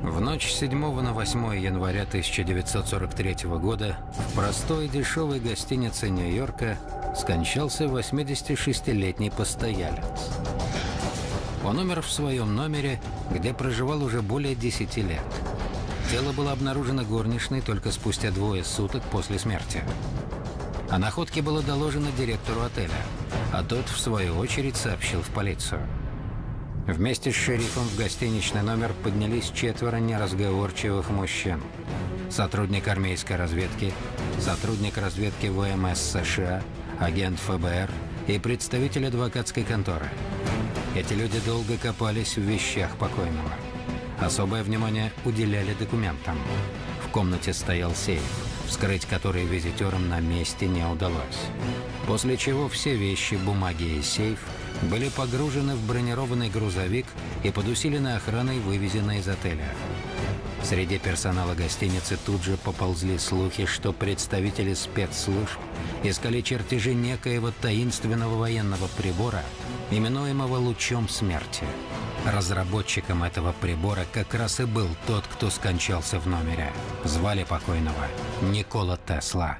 В ночь с 7 на 8 января 1943 года в простой и дешевой гостинице Нью-Йорка скончался 86-летний постоялец. Он умер в своем номере, где проживал уже более 10 лет. Тело было обнаружено горничной только спустя 2 суток после смерти. О находке было доложено директору отеля, а тот, в свою очередь, сообщил в полицию. Вместе с шерифом в гостиничный номер поднялись 4 неразговорчивых мужчин. Сотрудник армейской разведки, сотрудник разведки ВМС США, агент ФБР и представитель адвокатской конторы. Эти люди долго копались в вещах покойного. Особое внимание уделяли документам. В комнате стоял сейф, вскрыть который визитерам на месте не удалось. После чего все вещи, бумаги и сейф были погружены в бронированный грузовик и под усиленной охраной вывезены из отеля. Среди персонала гостиницы тут же поползли слухи, что представители спецслужб искали чертежи некоего таинственного военного прибора, именуемого «лучом смерти». Разработчиком этого прибора как раз и был тот, кто скончался в номере. Звали покойного Никола Тесла.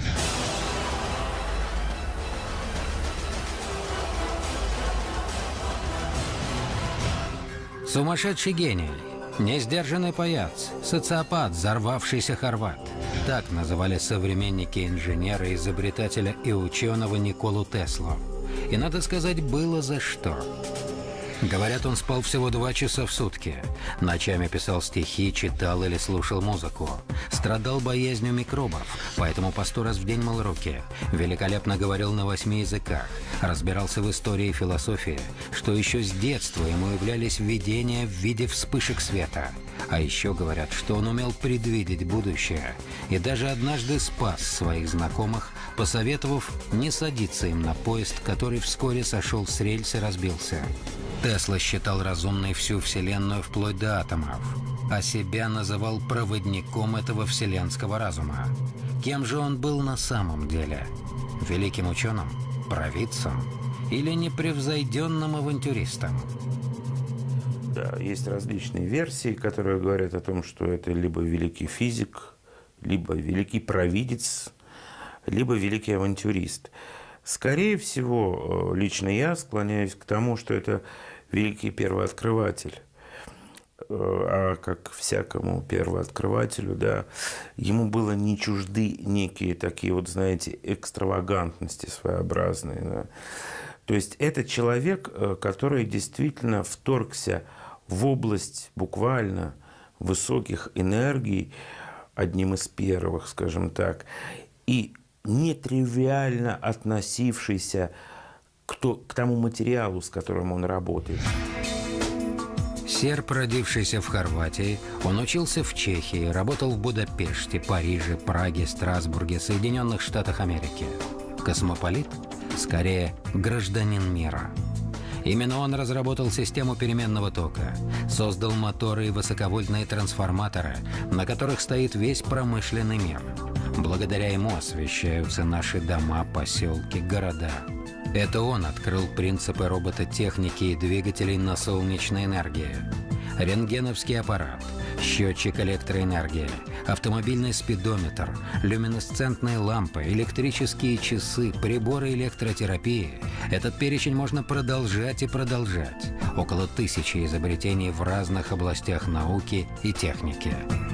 Сумасшедший гений, несдержанный паяц, социопат, взорвавшийся хорват. Так называли современники инженера, изобретателя и ученого Николу Теслу. И, надо сказать, было за что. Говорят, он спал всего 2 часа в сутки. Ночами писал стихи, читал или слушал музыку. Страдал боязнью микробов, поэтому по 100 раз в день мыл руки. Великолепно говорил на 8 языках. Разбирался в истории и философии, что еще с детства ему являлись видения в виде вспышек света. А еще говорят, что он умел предвидеть будущее. И даже однажды спас своих знакомых, посоветовав не садиться им на поезд, который вскоре сошел с рельс и разбился. Тесла считал разумной всю Вселенную вплоть до атомов, а себя называл проводником этого вселенского разума. Кем же он был на самом деле? Великим ученым? Провидцем? Или непревзойденным авантюристом? Да, есть различные версии, которые говорят о том, что это либо великий физик, либо великий провидец, либо великий авантюрист. Скорее всего, лично я склоняюсь к тому, что это великий первооткрыватель. А как всякому первооткрывателю, да, ему было не чужды некие такие вот, знаете, экстравагантности своеобразные. Да. То есть это человек, который действительно вторгся в область буквально высоких энергий, одним из первых, скажем так, и нетривиально относившийся к тому материалу, с которым он работает. Серб, родившийся в Хорватии, он учился в Чехии, работал в Будапеште, Париже, Праге, Страсбурге, Соединенных Штатах Америки. Космополит? Скорее, гражданин мира. Именно он разработал систему переменного тока, создал моторы и высоковольтные трансформаторы, на которых стоит весь промышленный мир. Благодаря ему освещаются наши дома, поселки, города. Это он открыл принципы робототехники и двигателей на солнечной энергии. Рентгеновский аппарат, счетчик электроэнергии, автомобильный спидометр, люминесцентные лампы, электрические часы, приборы электротерапии. Этот перечень можно продолжать и продолжать. Около 1000 изобретений в разных областях науки и техники.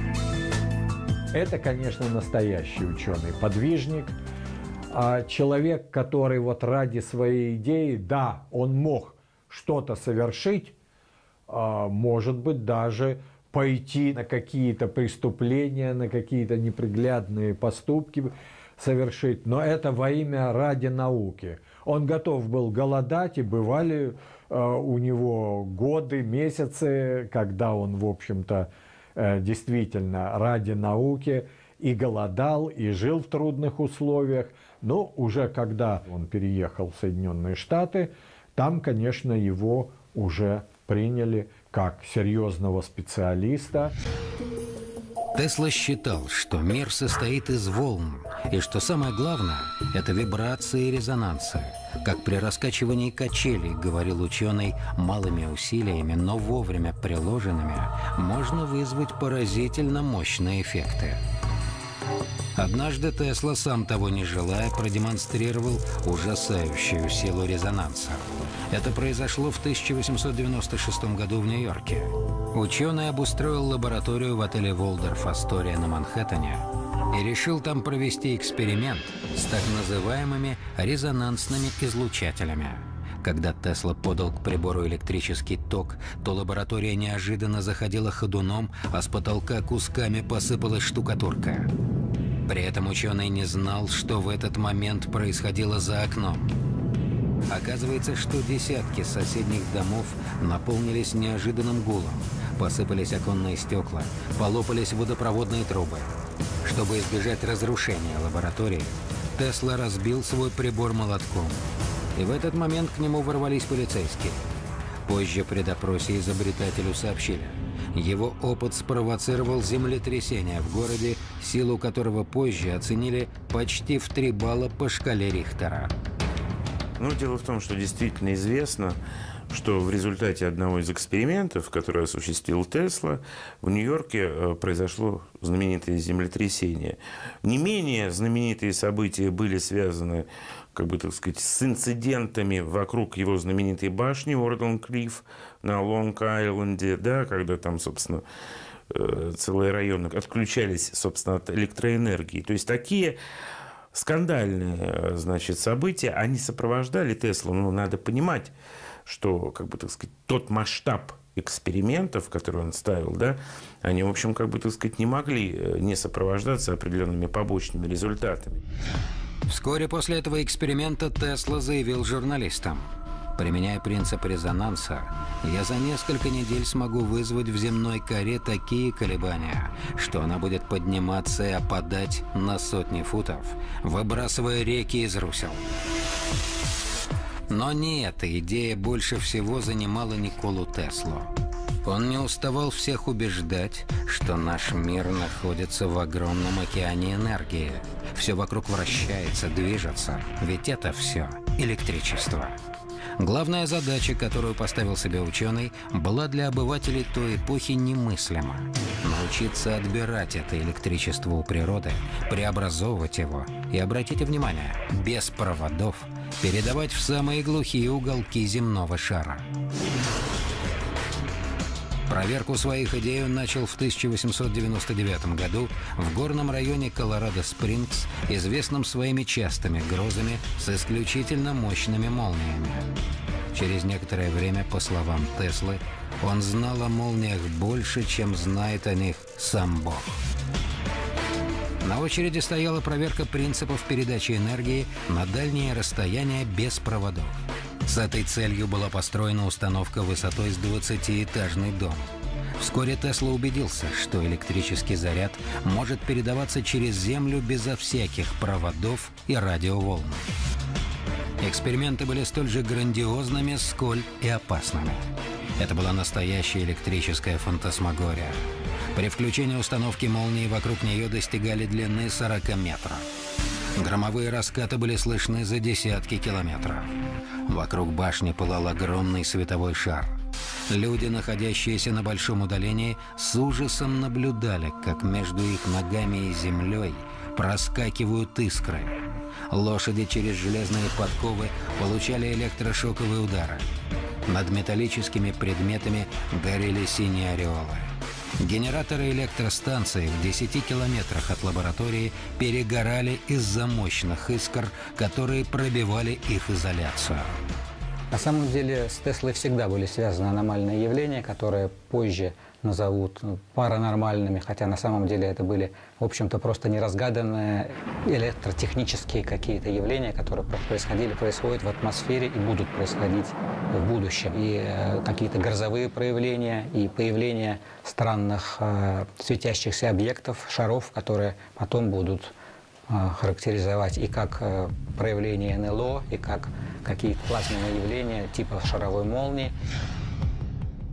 Это, конечно, настоящий ученый, подвижник, человек, который вот ради своей идеи, да, он мог что-то совершить, может быть, даже пойти на какие-то преступления, на какие-то неприглядные поступки совершить, но это во имя ради науки. Он готов был голодать, и бывали у него годы, месяцы, когда он, в общем-то, действительно ради науки и голодал, и жил в трудных условиях. Но уже когда он переехал в Соединенные Штаты, там, конечно, его уже приняли как серьезного специалиста. Тесла считал, что мир состоит из волн, и что самое главное – это вибрации и резонансы. Как при раскачивании качелей, говорил ученый, малыми усилиями, но вовремя приложенными, можно вызвать поразительно мощные эффекты. Однажды Тесла, сам того не желая, продемонстрировал ужасающую силу резонанса. Это произошло в 1896 году в Нью-Йорке. Ученый обустроил лабораторию в отеле «Волдорф Астория» на Манхэттене и решил там провести эксперимент с так называемыми резонансными излучателями. Когда Тесла подал к прибору электрический ток, то лаборатория неожиданно заходила ходуном, а с потолка кусками посыпалась штукатурка. При этом ученый не знал, что в этот момент происходило за окном. Оказывается, что десятки соседних домов наполнились неожиданным гулом. Посыпались оконные стекла, полопались водопроводные трубы. Чтобы избежать разрушения лаборатории, Тесла разбил свой прибор молотком. И в этот момент к нему ворвались полицейские. Позже при допросе изобретателю сообщили, его опыт спровоцировал землетрясение в городе, силу которого позже оценили почти в 3 балла по шкале Рихтера. Ну, дело в том, что действительно известно, что в результате одного из экспериментов, который осуществил Тесла, в Нью-Йорке произошло знаменитое землетрясение. Не менее знаменитые события были связаны, как бы, так сказать, с инцидентами вокруг его знаменитой башни Уорден-Клифф на Лонг-Айленде, да, когда там, собственно, целые районы отключались, собственно, от электроэнергии. То есть такие скандальные, значит, события, они сопровождали Теслу. Но надо понимать, что, как бы, так сказать, тот масштаб экспериментов, которые он ставил, да, они, в общем, как бы, так сказать, не могли не сопровождаться определенными побочными результатами. Вскоре после этого эксперимента Тесла заявил журналистам: применяя принцип резонанса, я за несколько недель смогу вызвать в земной коре такие колебания, что она будет подниматься и опадать на сотни футов, выбрасывая реки из русел. Но не эта идея больше всего занимала Николу Теслу. Он не уставал всех убеждать, что наш мир находится в огромном океане энергии. Все вокруг вращается, движется, ведь это все электричество. Главная задача, которую поставил себе ученый, была для обывателей той эпохи немыслима. Научиться отбирать это электричество у природы, преобразовывать его и, обратите внимание, без проводов, передавать в самые глухие уголки земного шара. Проверку своих идей он начал в 1899 году в горном районе Колорадо-Спрингс, известном своими частыми грозами с исключительно мощными молниями. Через некоторое время, по словам Теслы, он знал о молниях больше, чем знает о них сам Бог. На очереди стояла проверка принципов передачи энергии на дальние расстояния без проводов. С этой целью была построена установка высотой с 20-этажный дом. Вскоре Тесла убедился, что электрический заряд может передаваться через Землю безо всяких проводов и радиоволн. Эксперименты были столь же грандиозными, сколь и опасными. Это была настоящая электрическая фантасмагория. При включении установки молнии вокруг нее достигали длины 40 метров. Громовые раскаты были слышны за десятки километров. Вокруг башни пылал огромный световой шар. Люди, находящиеся на большом удалении, с ужасом наблюдали, как между их ногами и землей проскакивают искры. Лошади через железные подковы получали электрошоковые удары. Над металлическими предметами горели синие ореолы. Генераторы электростанции в 10 километрах от лаборатории перегорали из-за мощных искр, которые пробивали их изоляцию. На самом деле с Теслой всегда были связаны аномальные явления, которые позже назовут паранормальными, хотя на самом деле это были, в общем-то, просто неразгаданные электротехнические какие-то явления, которые происходят в атмосфере и будут происходить в будущем. И какие-то грозовые проявления, и появление странных светящихся объектов, шаров, которые потом будут характеризовать и как проявление НЛО, и как какие-то плазменные явления типа шаровой молнии.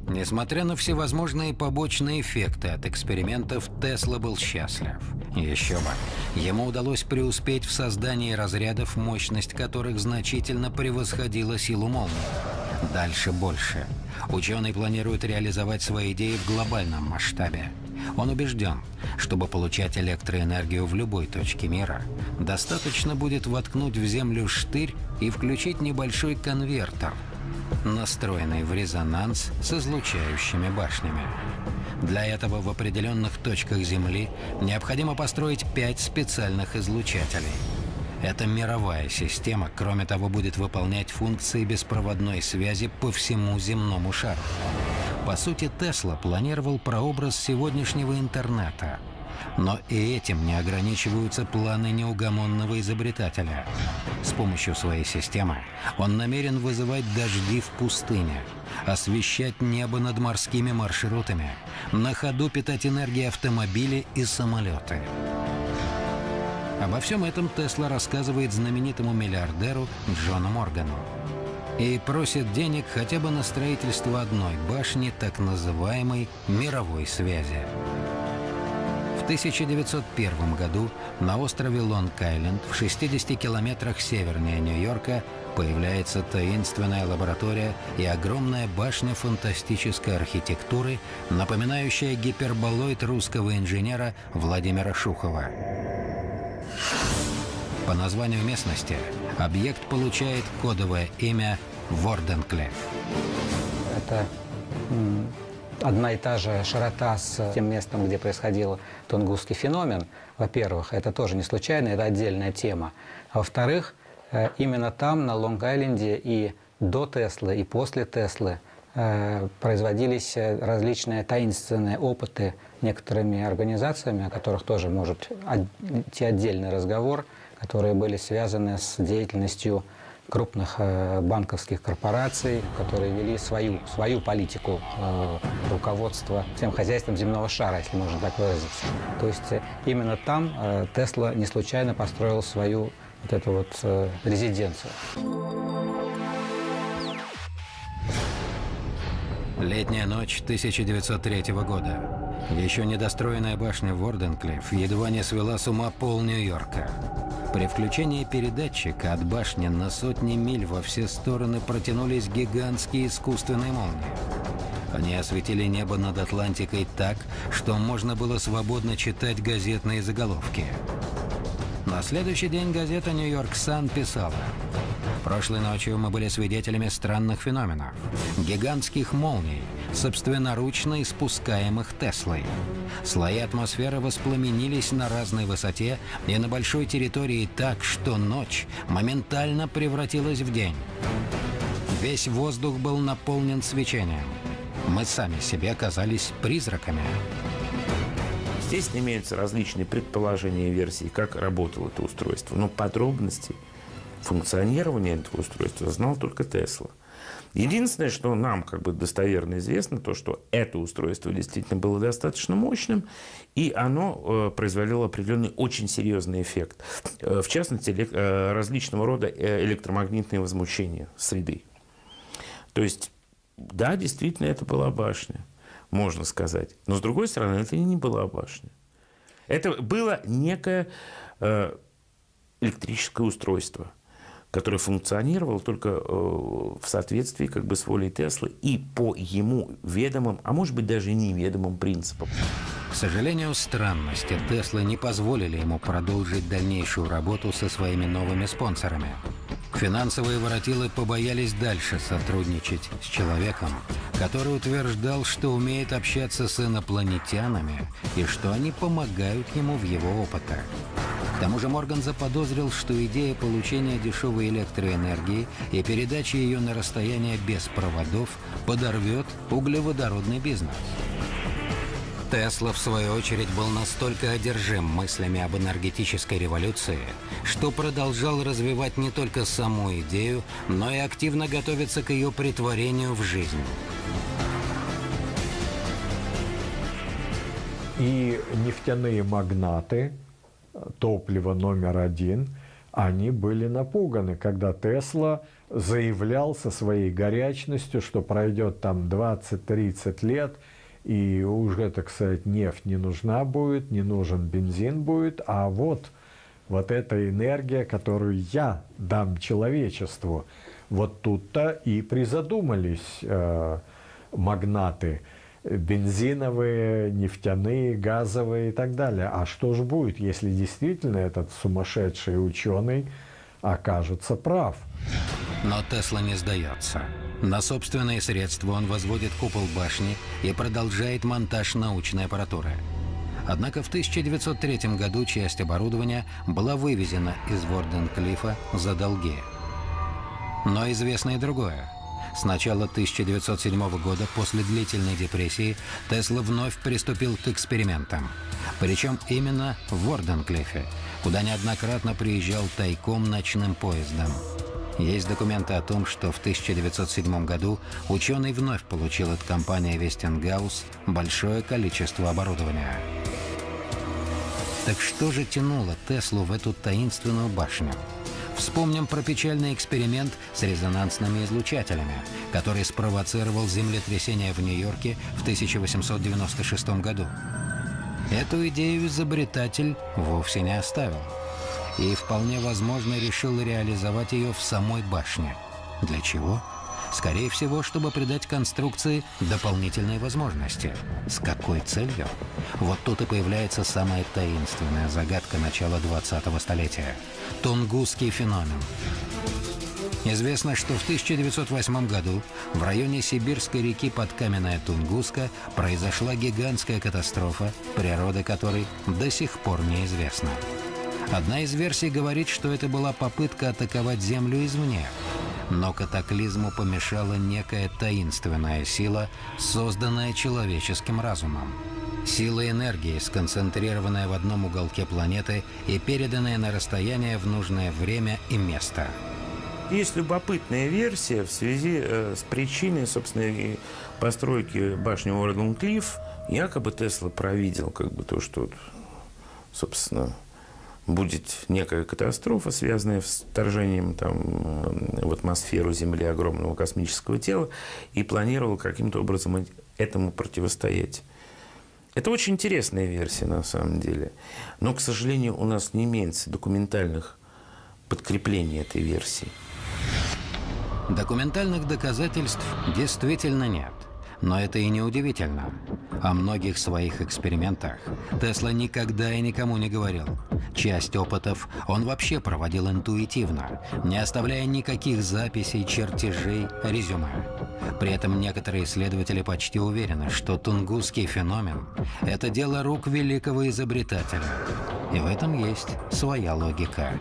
Несмотря на всевозможные побочные эффекты от экспериментов, Тесла был счастлив. Еще бы. Ему удалось преуспеть в создании разрядов, мощность которых значительно превосходила силу молнии. Дальше больше. Ученый планирует реализовать свои идеи в глобальном масштабе. Он убежден, чтобы получать электроэнергию в любой точке мира, достаточно будет воткнуть в землю штырь и включить небольшой конвертер, настроенный в резонанс с излучающими башнями. Для этого в определенных точках Земли необходимо построить 5 специальных излучателей. Эта мировая система, кроме того, будет выполнять функции беспроводной связи по всему земному шару. По сути, Тесла планировал прообраз сегодняшнего интернета. Но и этим не ограничиваются планы неугомонного изобретателя. С помощью своей системы он намерен вызывать дожди в пустыне, освещать небо над морскими маршрутами, на ходу питать энергией автомобили и самолеты. Обо всем этом Тесла рассказывает знаменитому миллиардеру Джону Моргану и просит денег хотя бы на строительство одной башни так называемой мировой связи. В 1901 году на острове Лонг-Айленд в 60 километрах севернее Нью-Йорка появляется таинственная лаборатория и огромная башня фантастической архитектуры, напоминающая гиперболоид русского инженера Владимира Шухова. По названию местности объект получает кодовое имя Ворденклифф. Это одна и та же широта с тем местом, где происходил Тунгусский феномен. Во-первых, это тоже не случайно, это отдельная тема. А во-вторых, именно там, на Лонг-Айленде, и до Теслы, и после Теслы производились различные таинственные опыты некоторыми организациями, о которых тоже может идти отдельный разговор, которые были связаны с деятельностью крупных банковских корпораций, которые вели свою политику руководства всем хозяйством земного шара, если можно так выразиться. То есть именно там Тесла не случайно построил свою вот эту вот резиденцию. Летняя ночь 1903 года. Еще недостроенная башня Ворденклифф едва не свела с ума пол Нью-Йорка. При включении передатчика от башни на сотни миль во все стороны протянулись гигантские искусственные молнии. Они осветили небо над Атлантикой так, что можно было свободно читать газетные заголовки. На следующий день газета «Нью-Йорк Сан» писала: «Прошлой ночью мы были свидетелями странных феноменов. Гигантских молний, собственноручно испускаемых Теслой. Слои атмосферы воспламенились на разной высоте и на большой территории так, что ночь моментально превратилась в день. Весь воздух был наполнен свечением. Мы сами себе казались призраками». Здесь имеются различные предположения и версии, как работало это устройство. Но подробности функционирования этого устройства знал только Тесла. Единственное, что нам как бы достоверно известно, то, что это устройство действительно было достаточно мощным, и оно производило определенный очень серьезный эффект. В частности, различного рода электромагнитные возмущения среды. То есть, да, действительно, это была башня, можно сказать. Но, с другой стороны, это не была башня. Это было некое электрическое устройство, которое функционировало только в соответствии как бы с волей Теслы и по ему ведомым, а может быть даже неведомым принципам. К сожалению, странности Теслы не позволили ему продолжить дальнейшую работу со своими новыми спонсорами. Финансовые воротилы побоялись дальше сотрудничать с человеком, который утверждал, что умеет общаться с инопланетянами и что они помогают ему в его опытах. К тому же Морган заподозрил, что идея получения дешевой электроэнергии и передачи ее на расстояние без проводов подорвет углеводородный бизнес. Тесла, в свою очередь, был настолько одержим мыслями об энергетической революции, что продолжал развивать не только саму идею, но и активно готовиться к ее претворению в жизнь. И нефтяные магнаты, топливо номер один, они были напуганы, когда Тесла заявлял со своей горячностью, что пройдет там 20-30 лет, и уже, так сказать, нефть не нужна будет, не нужен бензин будет, а вот эта энергия, которую я дам человечеству. Вот тут-то и призадумались магнаты бензиновые, нефтяные, газовые и так далее. А что же будет, если действительно этот сумасшедший ученый окажется прав? Но Тесла не сдается. На собственные средства он возводит купол башни и продолжает монтаж научной аппаратуры. Однако в 1903 году часть оборудования была вывезена из Ворденклифа за долги. Но известно и другое. С начала 1907 года, после длительной депрессии, Тесла вновь приступил к экспериментам. Причем именно в Ворденклифе, куда неоднократно приезжал тайком ночным поездом. Есть документы о том, что в 1907 году ученый вновь получил от компании Westinghouse большое количество оборудования. Так что же тянуло Теслу в эту таинственную башню? Вспомним про печальный эксперимент с резонансными излучателями, который спровоцировал землетрясение в Нью-Йорке в 1896 году. Эту идею изобретатель вовсе не оставил. И вполне возможно решил реализовать ее в самой башне. Для чего? Скорее всего, чтобы придать конструкции дополнительные возможности. С какой целью? Вот тут и появляется самая таинственная загадка начала 20-го столетия – Тунгусский феномен. Известно, что в 1908 году в районе Сибирской реки Подкаменная Тунгуска произошла гигантская катастрофа, природа которой до сих пор неизвестна. Одна из версий говорит, что это была попытка атаковать Землю извне. Но катаклизму помешала некая таинственная сила, созданная человеческим разумом. Сила энергии, сконцентрированная в одном уголке планеты и переданная на расстояние в нужное время и место. Есть любопытная версия в связи с причиной, собственно, постройки башни Уорденклифф. Якобы Тесла провидел то, что, собственно, будет некая катастрофа, связанная с вторжением в атмосферу Земли огромного космического тела, и планировал каким-то образом этому противостоять. Это очень интересная версия на самом деле. Но, к сожалению, у нас не имеется документальных подкреплений этой версии. Документальных доказательств действительно нет. Но это и не удивительно. О многих своих экспериментах Тесла никогда и никому не говорил. Часть опытов он вообще проводил интуитивно, не оставляя никаких записей, чертежей, резюме. При этом некоторые исследователи почти уверены, что Тунгусский феномен – это дело рук великого изобретателя. И в этом есть своя логика.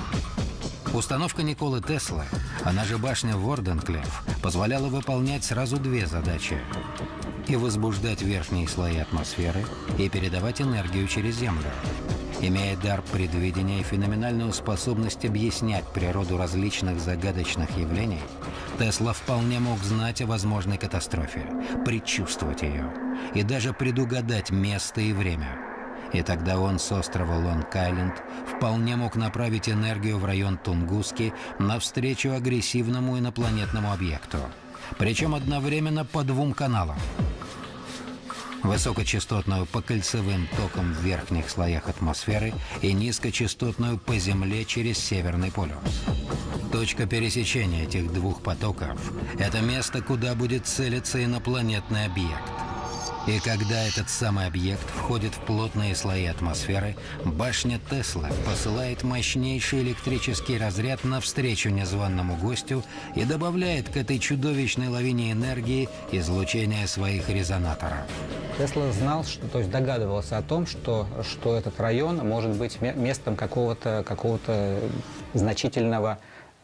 Установка Николы Теслы, она же башня Ворденклифф, позволяла выполнять сразу две задачи – и возбуждать верхние слои атмосферы, и передавать энергию через Землю. Имея дар предвидения и феноменальную способность объяснять природу различных загадочных явлений, Тесла вполне мог знать о возможной катастрофе, предчувствовать ее и даже предугадать место и время. И тогда он с острова Лонг-Айленд вполне мог направить энергию в район Тунгуски навстречу агрессивному инопланетному объекту. Причем одновременно по двум каналам. Высокочастотную по кольцевым токам в верхних слоях атмосферы и низкочастотную по Земле через Северный полюс. Точка пересечения этих двух потоков – это место, куда будет целиться инопланетный объект. И когда этот самый объект входит в плотные слои атмосферы, башня Теслы посылает мощнейший электрический разряд навстречу незваному гостю и добавляет к этой чудовищной лавине энергии излучение своих резонаторов. Тесла знал, то есть догадывался о том, что этот район может быть местом какого-то значительного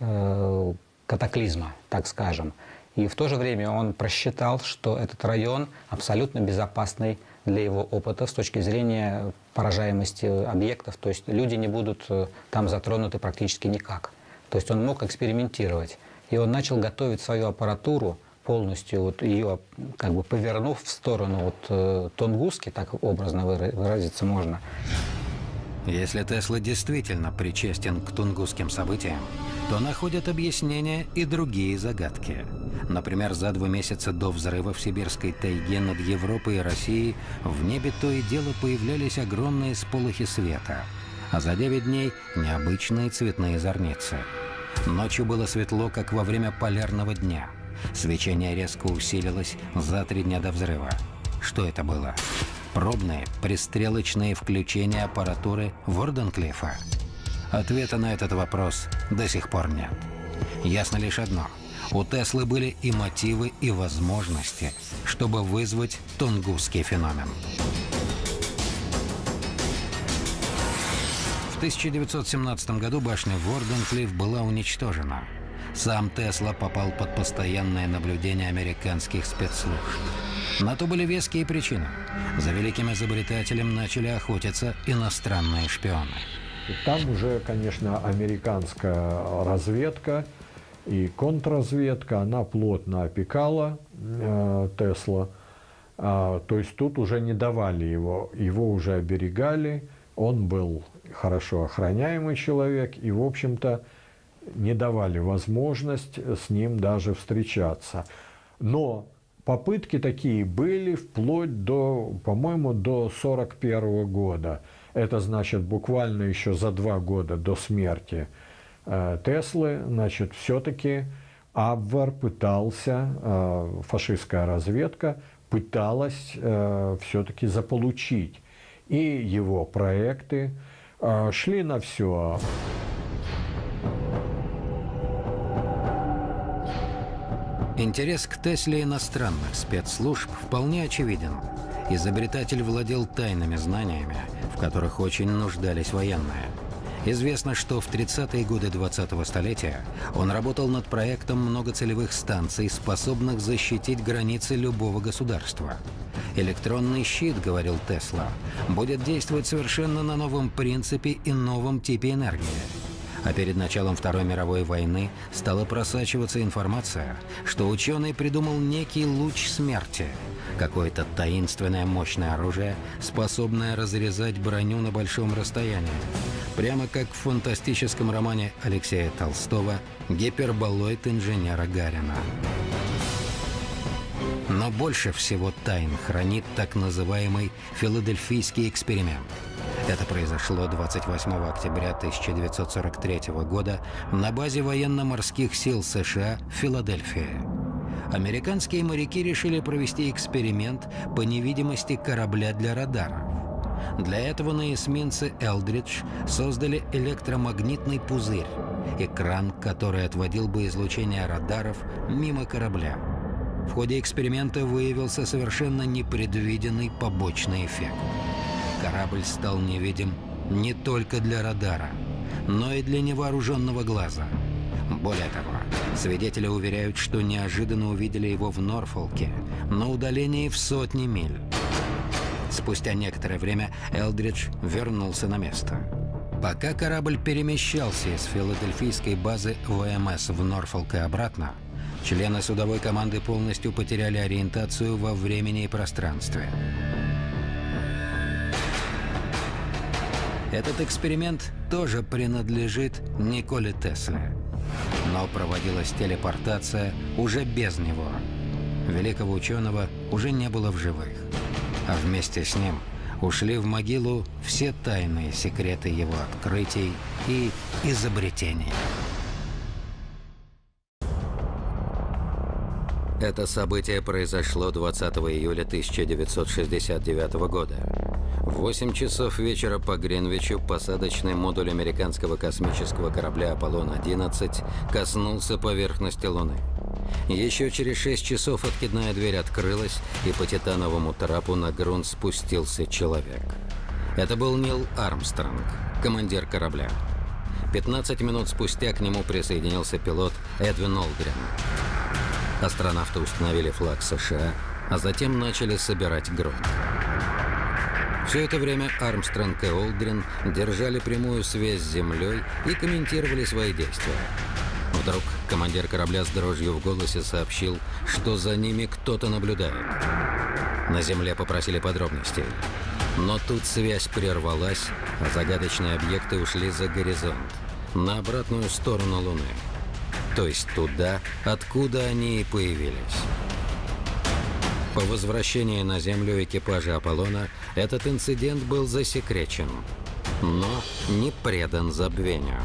катаклизма, так скажем. И в то же время он просчитал, что этот район абсолютно безопасный для его опыта с точки зрения поражаемости объектов. То есть люди не будут там затронуты практически никак. То есть он мог экспериментировать. И он начал готовить свою аппаратуру, полностью ее повернув в сторону Тунгуски, так образно выразиться можно. Если Тесла действительно причастен к тунгусским событиям, то находят объяснения и другие загадки. Например, за 2 месяца до взрыва в сибирской тайге над Европой и Россией в небе то и дело появлялись огромные сполохи света, а за 9 дней – необычные цветные зорницы. Ночью было светло, как во время полярного дня. Свечение резко усилилось за 3 дня до взрыва. Что это было? Пробные пристрелочные включения аппаратуры Ворденклифа? Ответа на этот вопрос до сих пор нет. Ясно лишь одно. У Теслы были и мотивы, и возможности, чтобы вызвать Тунгусский феномен. В 1917 году башня Ворденклиф была уничтожена. Сам Тесла попал под постоянное наблюдение американских спецслужб. На то были веские причины. За великим изобретателем начали охотиться иностранные шпионы. И там уже, конечно, американская разведка и контрразведка, она плотно опекала Тесла. То есть тут уже не давали его уже оберегали. Он был хорошо охраняемый человек, и, в общем-то, не давали возможность с ним даже встречаться. Но попытки такие были вплоть до, по-моему, до 1941 года. Это значит, буквально еще за 2 года до смерти Теслы, значит, все-таки Абвер пытался, фашистская разведка пыталась все-таки заполучить. И его проекты шли на все. Интерес к Тесле иностранных спецслужб вполне очевиден. Изобретатель владел тайными знаниями, в которых очень нуждались военные. Известно, что в 30-е годы 20-го столетия он работал над проектом многоцелевых станций, способных защитить границы любого государства. «Электронный щит, — говорил Тесла, — будет действовать совершенно на новом принципе и новом типе энергии». А перед началом Второй мировой войны стала просачиваться информация, что ученый придумал некий луч смерти, какое-то таинственное мощное оружие, способное разрезать броню на большом расстоянии. Прямо как в фантастическом романе Алексея Толстого «Гиперболоид инженера Гарина». Но больше всего тайн хранит так называемый «Филадельфийский эксперимент». Это произошло 28 октября 1943 года на базе военно-морских сил США в Филадельфии. Американские моряки решили провести эксперимент по невидимости корабля для радаров. Для этого на эсминце «Элдридж» создали электромагнитный пузырь, экран, который отводил бы излучение радаров мимо корабля. В ходе эксперимента выявился совершенно непредвиденный побочный эффект. Корабль стал невидим не только для радара, но и для невооруженного глаза. Более того, свидетели уверяют, что неожиданно увидели его в Норфолке, на удалении в сотни миль. Спустя некоторое время Элдридж вернулся на место. Пока корабль перемещался из филадельфийской базы ВМС в Норфолк и обратно, члены судовой команды полностью потеряли ориентацию во времени и пространстве. Этот эксперимент тоже принадлежит Николе Тесле. Но проводилась телепортация уже без него. Великого ученого уже не было в живых. А вместе с ним ушли в могилу все тайные секреты его открытий и изобретений. Это событие произошло 20 июля 1969 года. В 8 часов вечера по Гринвичу посадочный модуль американского космического корабля «Аполлон-11» коснулся поверхности Луны. Еще через 6 часов откидная дверь открылась, и по титановому трапу на грунт спустился человек. Это был Нил Армстронг, командир корабля. 15 минут спустя к нему присоединился пилот Эдвин Олдрин. Астронавты установили флаг США, а затем начали собирать грунт. Все это время Армстронг и Олдрин держали прямую связь с Землей и комментировали свои действия. Вдруг командир корабля с дрожью в голосе сообщил, что за ними кто-то наблюдает. На Земле попросили подробностей. Но тут связь прервалась, а загадочные объекты ушли за горизонт. на обратную сторону Луны, то есть туда, откуда они и появились. По возвращении на Землю экипажа Аполлона этот инцидент был засекречен, но не предан забвению.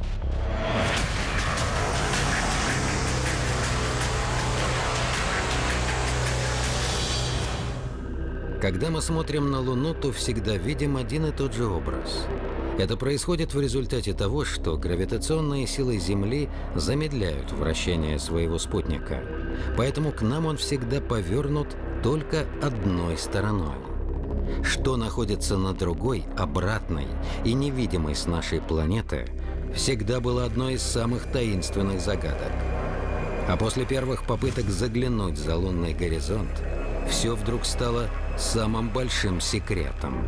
Когда мы смотрим на Луну, то всегда видим один и тот же образ. Это происходит в результате того, что гравитационные силы Земли замедляют вращение своего спутника. Поэтому к нам он всегда повернут только одной стороной. Что находится на другой, обратной и невидимой с нашей планеты, всегда было одной из самых таинственных загадок. А после первых попыток заглянуть за лунный горизонт, все вдруг стало самым большим секретом.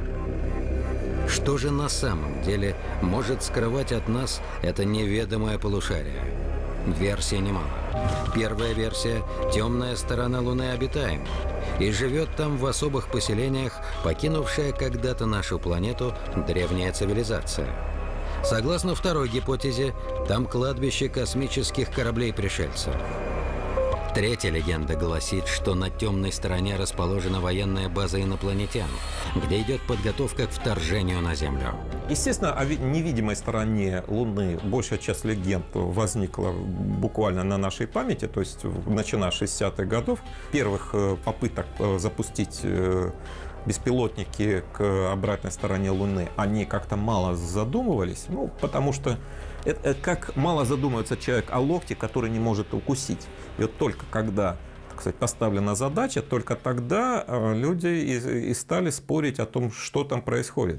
Что же на самом деле может скрывать от нас это неведомое полушарие? Версий немало. Первая версия – темная сторона Луны обитаема, и живет там в особых поселениях, покинувшая когда-то нашу планету древняя цивилизация. Согласно второй гипотезе, там кладбище космических кораблей-пришельцев. Третья легенда гласит, что на темной стороне расположена военная база инопланетян, где идет подготовка к вторжению на Землю. Естественно, о невидимой стороне Луны большая часть легенд возникла буквально на нашей памяти, то есть начиная с 60-х годов. Первых попыток запустить беспилотники к обратной стороне Луны, они как-то мало задумывались, потому что это как мало задумывается человек о локте, который не может укусить. И вот только когда, так сказать, поставлена задача, только тогда люди и стали спорить о том, что там происходит.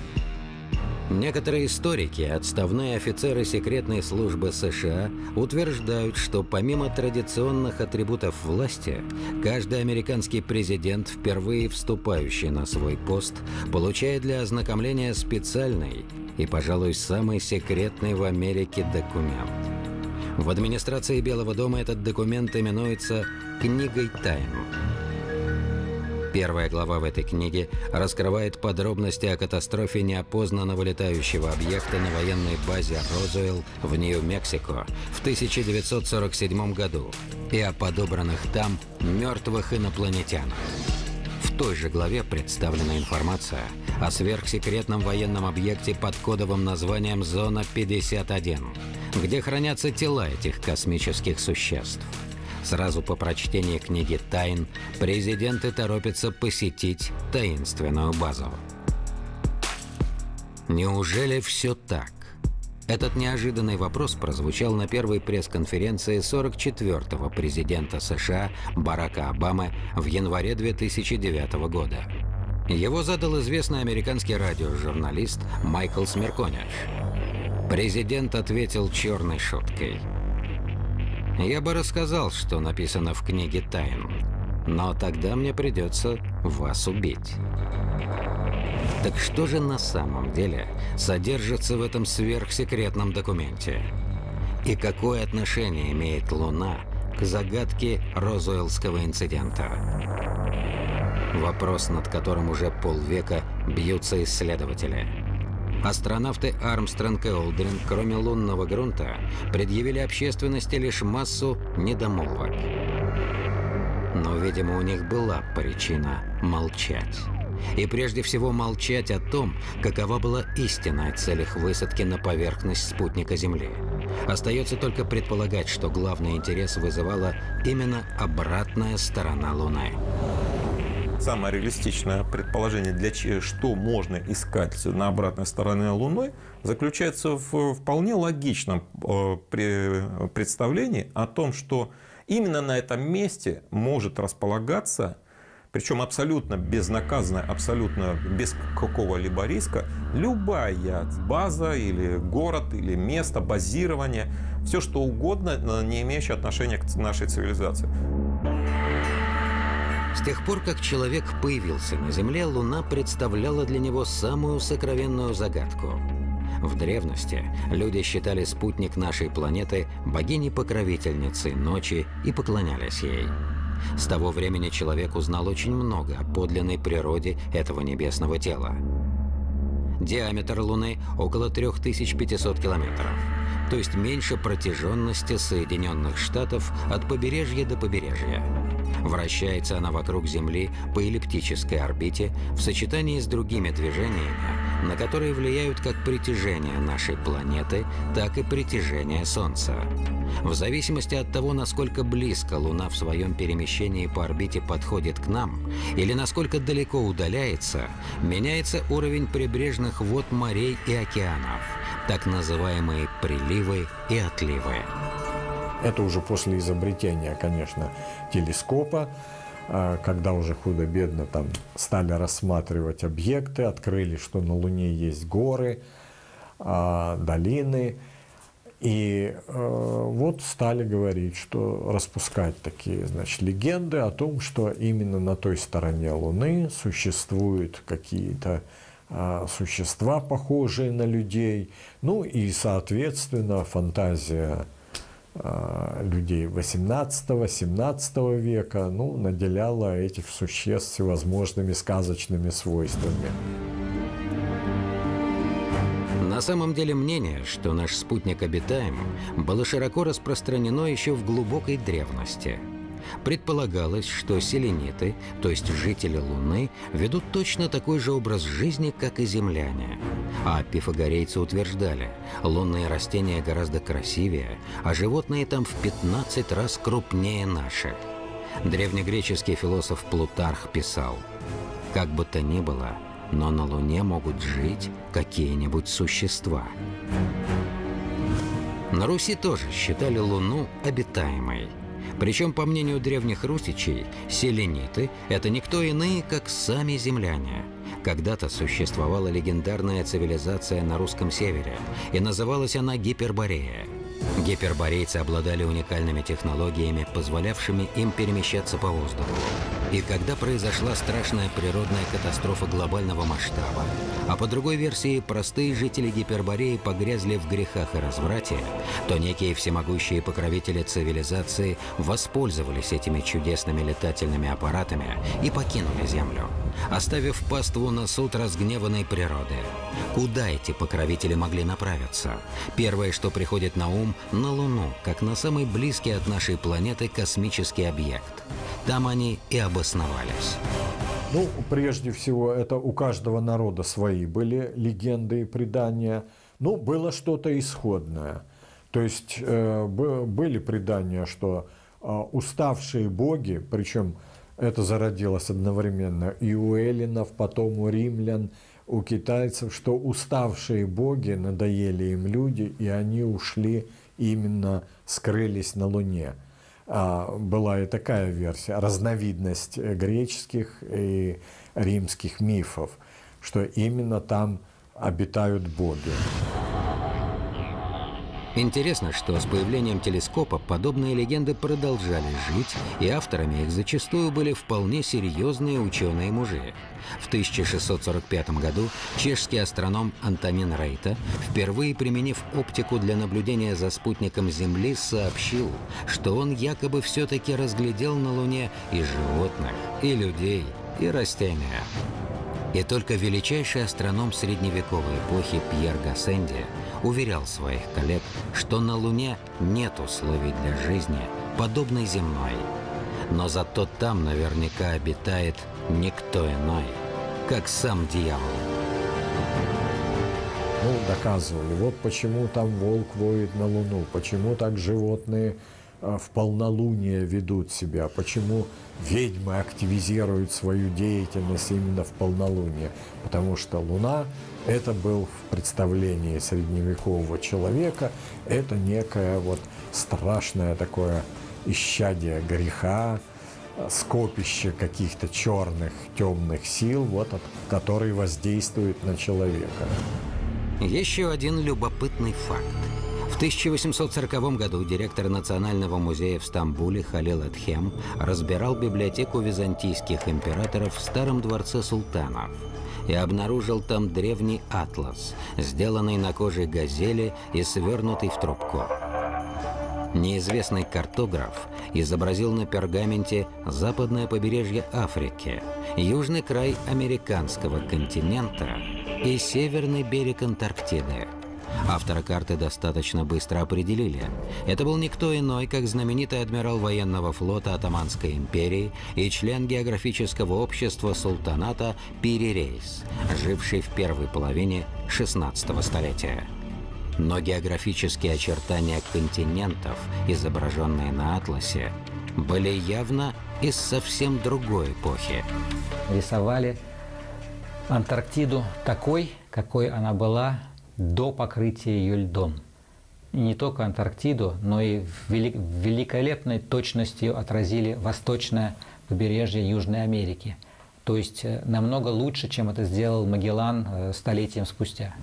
Некоторые историки, отставные офицеры секретной службы США, утверждают, что помимо традиционных атрибутов власти, каждый американский президент, впервые вступающий на свой пост, получает для ознакомления специальный и, пожалуй, самый секретный в Америке документ. В администрации Белого дома этот документ именуется «Книгой тайн». Первая глава в этой книге раскрывает подробности о катастрофе неопознанного летающего объекта на военной базе Розуэлл в Нью-Мексико в 1947 году и о подобранных там мертвых инопланетянах. В той же главе представлена информация о сверхсекретном военном объекте под кодовым названием «Зона-51», где хранятся тела этих космических существ. Сразу по прочтении книги «Тайн» президенты торопятся посетить таинственную базу. Неужели все так? Этот неожиданный вопрос прозвучал на первой пресс-конференции 44-го президента США Барака Обамы в январе 2009 года. Его задал известный американский радиожурналист Майкл Смеркониш. Президент ответил черной шуткой. «Я бы рассказал, что написано в книге «Тайн», но тогда мне придется вас убить». Так что же на самом деле содержится в этом сверхсекретном документе? И какое отношение имеет Луна к загадке Розуэллского инцидента? Вопрос, над которым уже полвека бьются исследователи. Астронавты Армстронг и Олдрин, кроме лунного грунта, предъявили общественности лишь массу недомолвок. Но, видимо, у них была причина молчать. И прежде всего молчать о том, какова была истинная цель их высадки на поверхность спутника Земли. Остается только предполагать, что главный интерес вызывала именно обратная сторона Луны. Самое реалистичное предположение, что можно искать на обратной стороне Луны, заключается в вполне логичном представлении о том, что именно на этом месте может располагаться, причем абсолютно безнаказанно, абсолютно без какого-либо риска, любая база или город, или место базирования, все что угодно, не имеющее отношения к нашей цивилизации. С тех пор, как человек появился на Земле, Луна представляла для него самую сокровенную загадку. В древности люди считали спутник нашей планеты богиней-покровительницей ночи и поклонялись ей. С того времени человек узнал очень много о подлинной природе этого небесного тела. Диаметр Луны около 3500 километров, то есть меньше протяженности Соединенных Штатов от побережья до побережья. Вращается она вокруг Земли по эллиптической орбите в сочетании с другими движениями, на которые влияют как притяжение нашей планеты, так и притяжение Солнца. В зависимости от того, насколько близко Луна в своем перемещении по орбите подходит к нам или насколько далеко удаляется, меняется уровень прибрежных вод морей и океанов, так называемые приливы и отливы. Это уже после изобретения, конечно, телескопа, когда уже худо-бедно там стали рассматривать объекты, открыли, что на Луне есть горы, долины. И вот стали говорить, что распускать такие, значит, легенды о том, что именно на той стороне Луны существуют какие-то существа, похожие на людей. Ну и, соответственно, фантазия людей 18-17 века наделяла этих существ всевозможными сказочными свойствами. На самом деле мнение, что наш спутник обитаем, было широко распространено еще в глубокой древности. Предполагалось, что селениты, то есть жители Луны, ведут точно такой же образ жизни, как и земляне. А пифагорейцы утверждали, лунные растения гораздо красивее, а животные там в 15 раз крупнее наших. Древнегреческий философ Плутарх писал: «Как бы то ни было, но на Луне могут жить какие-нибудь существа». На Руси тоже считали Луну обитаемой. Причем, по мнению древних русичей, селениты – это никто иные, как сами земляне. Когда-то существовала легендарная цивилизация на русском севере, и называлась она Гиперборея. Гиперборейцы обладали уникальными технологиями, позволявшими им перемещаться по воздуху. И когда произошла страшная природная катастрофа глобального масштаба, а по другой версии простые жители Гипербореи погрязли в грехах и разврате, то некие всемогущие покровители цивилизации воспользовались этими чудесными летательными аппаратами и покинули Землю, оставив паству на суд разгневанной природы. Куда эти покровители могли направиться? Первое, что приходит на ум – на Луну, как на самый близкий от нашей планеты космический объект. Там они и обосновались. Ну, прежде всего, это у каждого народа свои были легенды и предания. Ну, было что-то исходное. То есть были предания, что уставшие боги, причем это зародилось одновременно и у эллинов, потом у римлян, у китайцев, что уставшие боги, надоели им люди, и они ушли, именно скрылись на Луне. Была и такая версия, разновидность греческих и римских мифов, что именно там обитают боги. Интересно, что с появлением телескопа подобные легенды продолжали жить, и авторами их зачастую были вполне серьезные ученые-мужи. В 1645 году чешский астроном Антонин Рейта, впервые применив оптику для наблюдения за спутником Земли, сообщил, что он якобы все-таки разглядел на Луне и животных, и людей, и растения. И только величайший астроном средневековой эпохи Пьер Гассенди уверял своих коллег, что на Луне нет условий для жизни, подобной земной. Но зато там наверняка обитает никто иной, как сам дьявол. Ну, доказывали. Вот почему там волк воет на Луну, почему так животные в полнолуние ведут себя, почему ведьмы активизируют свою деятельность именно в полнолуние. Потому что Луна – это был в представлении средневекового человека, это некое вот страшное такое исчадие греха, скопище каких-то черных, темных сил, вот, которые воздействуют на человека. Еще один любопытный факт. В 1840 году директор Национального музея в Стамбуле Халил Эдхем разбирал библиотеку византийских императоров в Старом дворце султанов и обнаружил там древний атлас, сделанный на коже газели и свернутый в трубку. Неизвестный картограф изобразил на пергаменте западное побережье Африки, южный край американского континента и северный берег Антарктиды. Автора карты достаточно быстро определили. Это был никто иной, как знаменитый адмирал военного флота Отtomанской империи и член географического общества султаната Пири Рейс, живший в первой половине 16 столетия. Но географические очертания континентов, изображенные на атласе, были явно из совсем другой эпохи. Рисовали Антарктиду такой, какой она была до покрытия ее льдом. И не только Антарктиду, но и великолепной точностью отразили восточное побережье Южной Америки. То есть намного лучше, чем это сделал Магеллан столетием спустя.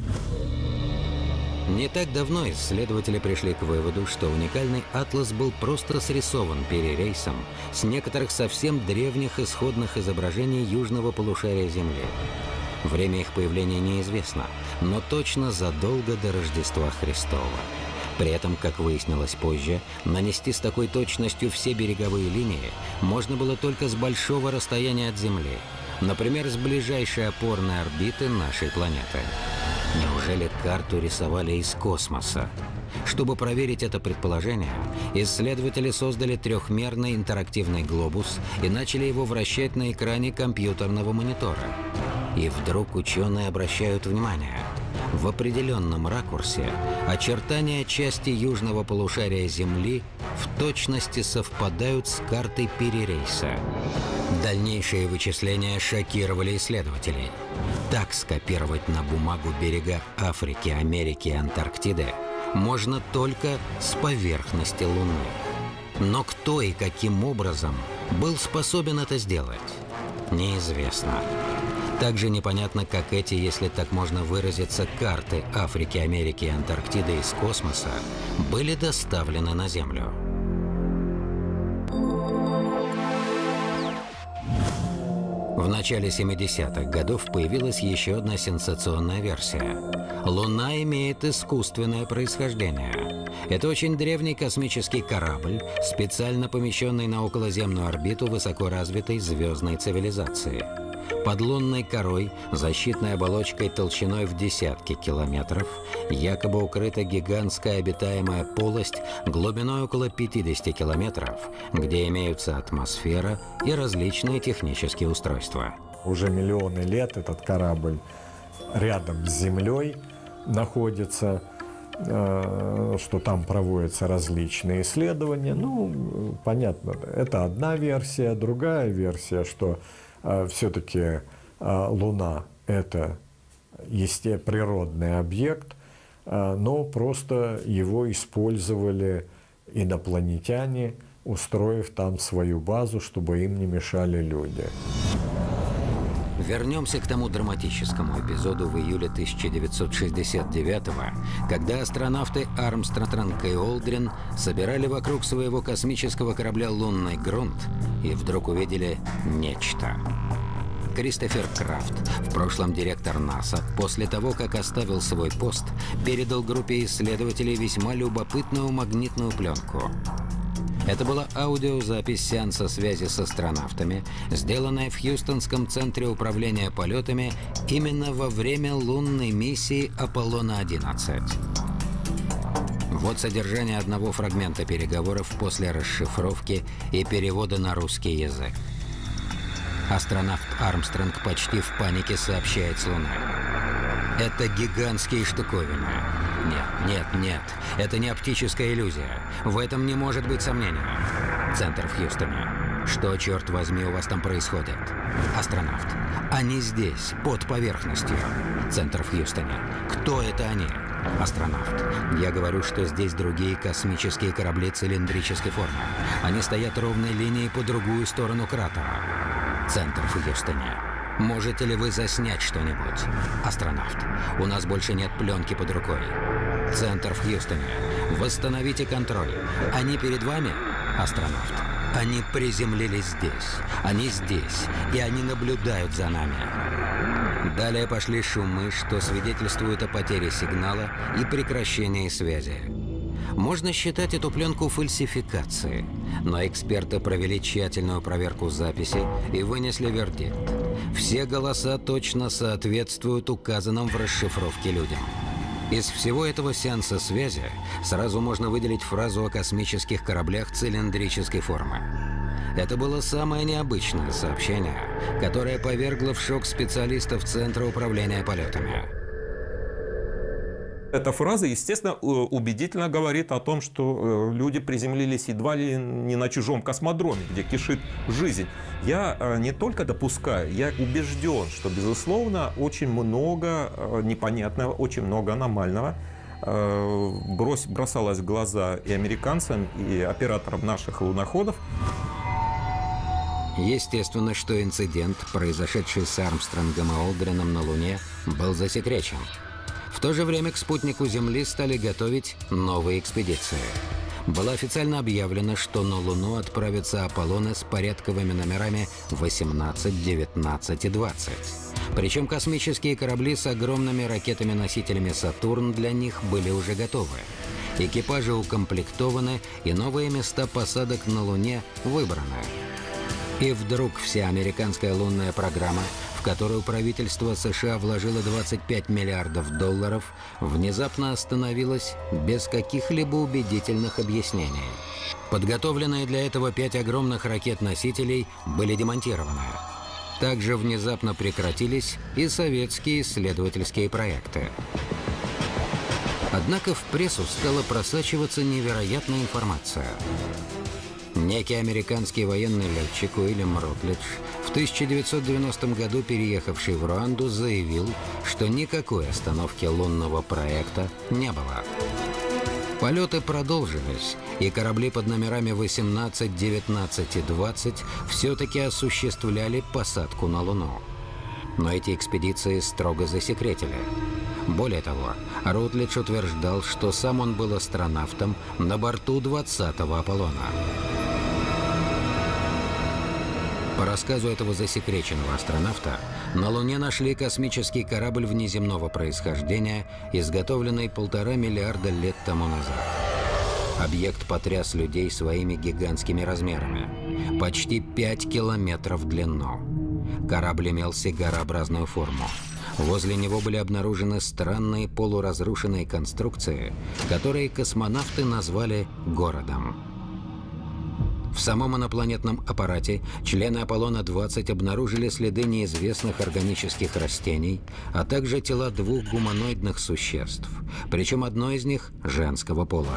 Не так давно исследователи пришли к выводу, что уникальный атлас был просто срисован Пири Рейсом с некоторых совсем древних исходных изображений южного полушария Земли. Время их появления неизвестно, но точно задолго до Рождества Христова. При этом, как выяснилось позже, нанести с такой точностью все береговые линии можно было только с большого расстояния от Земли, например, с ближайшей опорной орбиты нашей планеты. Неужели карту рисовали из космоса? Чтобы проверить это предположение, исследователи создали трехмерный интерактивный глобус и начали его вращать на экране компьютерного монитора. И вдруг ученые обращают внимание. В определенном ракурсе очертания части южного полушария Земли в точности совпадают с картой Пири Рейса. Дальнейшие вычисления шокировали исследователей. Так скопировать на бумагу берега Африки, Америки и Антарктиды можно только с поверхности Луны. Но кто и каким образом был способен это сделать, неизвестно. Также непонятно, как эти, если так можно выразиться, карты Африки, Америки и Антарктиды из космоса были доставлены на Землю. В начале 70-х годов появилась еще одна сенсационная версия. Луна имеет искусственное происхождение. Это очень древний космический корабль, специально помещенный на околоземную орбиту высокоразвитой звездной цивилизации. Под лунной корой, защитной оболочкой толщиной в десятки километров, якобы укрыта гигантская обитаемая полость глубиной около 50 километров, где имеются атмосфера и различные технические устройства. Уже миллионы лет этот корабль рядом с Землей находится, что там проводятся различные исследования. Ну, понятно, это одна версия. Другая версия, что все-таки Луна – это природный объект, но просто его использовали инопланетяне, устроив там свою базу, чтобы им не мешали люди. Вернемся к тому драматическому эпизоду в июле 1969-го, когда астронавты Армстронг и Олдрин собирали вокруг своего космического корабля лунный грунт и вдруг увидели нечто. Кристофер Крафт, в прошлом директор НАСА, после того, как оставил свой пост, передал группе исследователей весьма любопытную магнитную пленку. Это была аудиозапись сеанса связи с астронавтами, сделанная в Хьюстонском центре управления полетами именно во время лунной миссии Аполлона-11. Вот содержание одного фрагмента переговоров после расшифровки и перевода на русский язык. Астронавт Армстронг почти в панике сообщает с Луны. Это гигантские штуковины. Нет, это не оптическая иллюзия. В этом не может быть сомнения. Центр в Хьюстоне. Что, черт возьми, у вас там происходит? Астронавт. Они здесь, под поверхностью. Центр в Хьюстоне. Кто это они? Астронавт. Я говорю, что здесь другие космические корабли цилиндрической формы. Они стоят ровной линией по другую сторону кратера. Центр в Хьюстоне. Можете ли вы заснять что-нибудь? Астронавт. У нас больше нет пленки под рукой. Центр в Хьюстоне. Восстановите контроль. Они перед вами? Астронавт. Они приземлились здесь. Они здесь. И они наблюдают за нами. Далее пошли шумы, что свидетельствуют о потере сигнала и прекращении связи. Можно считать эту пленку фальсификацией, но эксперты провели тщательную проверку записи и вынесли вердикт. Все голоса точно соответствуют указанным в расшифровке людям. Из всего этого сеанса связи сразу можно выделить фразу о космических кораблях цилиндрической формы. Это было самое необычное сообщение, которое повергло в шок специалистов Центра управления полетами. Эта фраза, естественно, убедительно говорит о том, что люди приземлились едва ли не на чужом космодроме, где кишит жизнь. Я не только допускаю, я убежден, что, безусловно, очень много непонятного, очень много аномального бросалось в глаза и американцам, и операторам наших луноходов. Естественно, что инцидент, произошедший с Армстронгом и Олдрином на Луне, был засекречен. В то же время к спутнику Земли стали готовить новые экспедиции. Было официально объявлено, что на Луну отправятся Аполлоны с порядковыми номерами 18, 19 и 20. Причем космические корабли с огромными ракетами-носителями «Сатурн» для них были уже готовы. Экипажи укомплектованы, и новые места посадок на Луне выбраны. И вдруг вся американская лунная программа, в которую правительство США вложило $25 миллиардов, внезапно остановилась без каких-либо убедительных объяснений. Подготовленные для этого 5 огромных ракет-носителей были демонтированы. Также внезапно прекратились и советские исследовательские проекты. Однако в прессу стала просачиваться невероятная информация. Некий американский военный летчик Уильям Рутлидж, в 1990 году переехавший в Руанду, заявил, что никакой остановки лунного проекта не было. Полеты продолжились, и корабли под номерами 18, 19 и 20 все-таки осуществляли посадку на Луну. Но эти экспедиции строго засекретили. Более того, Рутлидж утверждал, что сам он был астронавтом на борту 20-го Аполлона. По рассказу этого засекреченного астронавта, на Луне нашли космический корабль внеземного происхождения, изготовленный 1,5 миллиарда лет тому назад. Объект потряс людей своими гигантскими размерами. Почти 5 километров в длину. Корабль имел сигарообразную форму. Возле него были обнаружены странные полуразрушенные конструкции, которые космонавты назвали городом. В самом инопланетном аппарате члены Аполлона-20 обнаружили следы неизвестных органических растений, а также тела 2 гуманоидных существ, причем одно из них женского пола.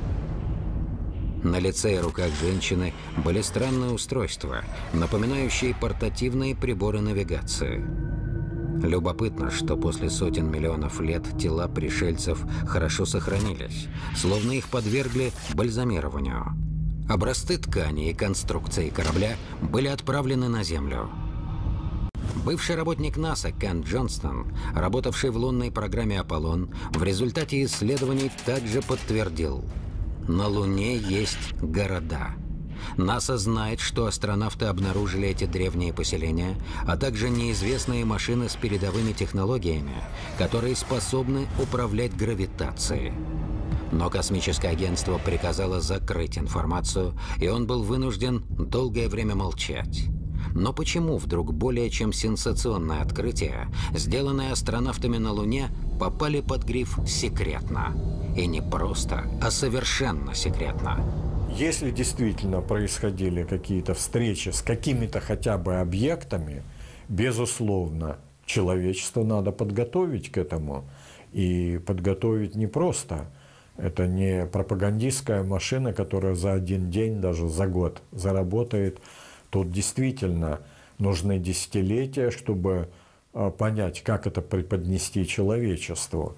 На лице и руках женщины были странные устройства, напоминающие портативные приборы навигации. Любопытно, что после сотен миллионов лет тела пришельцев хорошо сохранились, словно их подвергли бальзамированию. Образцы ткани и конструкции корабля были отправлены на Землю. Бывший работник НАСА Кент Джонстон, работавший в лунной программе «Аполлон», в результате исследований также подтвердил: на Луне есть города. НАСА знает, что астронавты обнаружили эти древние поселения, а также неизвестные машины с передовыми технологиями, которые способны управлять гравитацией. Но космическое агентство приказало закрыть информацию, и он был вынужден долгое время молчать. Но почему вдруг более чем сенсационное открытие, сделанное астронавтами на Луне, попали под гриф «секретно»? И не просто, а совершенно секретно. Если действительно происходили какие-то встречи с какими-то хотя бы объектами, безусловно, человечество надо подготовить к этому. И подготовить не просто. Это не пропагандистская машина, которая за один день, даже за год заработает. Тут действительно нужны десятилетия, чтобы понять, как это преподнести человечеству.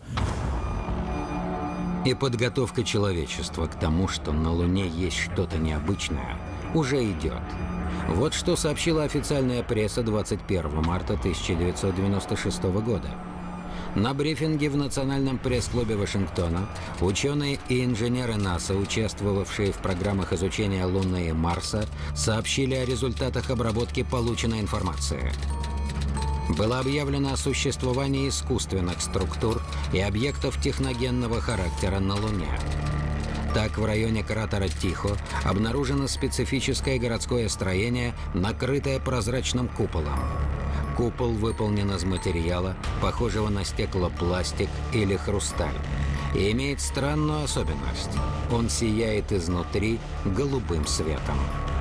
И подготовка человечества к тому, что на Луне есть что-то необычное, уже идет. Вот что сообщила официальная пресса 21 марта 1996 года. На брифинге в Национальном пресс-клубе Вашингтона ученые и инженеры НАСА, участвовавшие в программах изучения Луны и Марса, сообщили о результатах обработки полученной информации. Было объявлено о существовании искусственных структур и объектов техногенного характера на Луне. Так, в районе кратера Тихо обнаружено специфическое городское строение, накрытое прозрачным куполом. Купол выполнен из материала, похожего на стеклопластик или хрусталь, и имеет странную особенность. Он сияет изнутри голубым светом.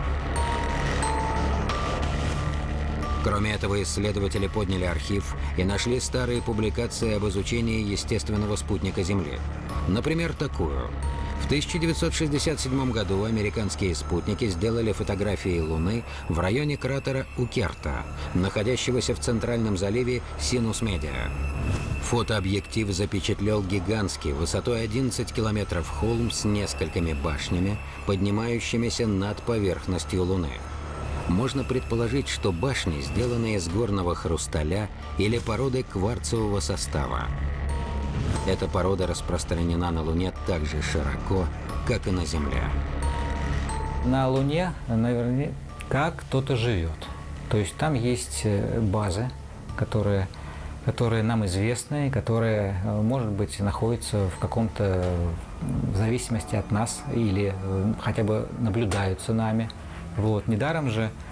Кроме этого, исследователи подняли архив и нашли старые публикации об изучении естественного спутника Земли. Например, такую. В 1967 году американские спутники сделали фотографии Луны в районе кратера Укерта, находящегося в центральном заливе Синус-Медиа. Фотообъектив запечатлел гигантский, высотой 11 километров холм с несколькими башнями, поднимающимися над поверхностью Луны. Можно предположить, что башни сделаны из горного хрусталя или породы кварцевого состава. Эта порода распространена на Луне так же широко, как и на Земле. На Луне наверняка кто-то живет. То есть там есть базы, которые нам известны, которые, может быть, находятся в каком-то, в зависимости от нас, или хотя бы наблюдаются нами. Вот. Недаром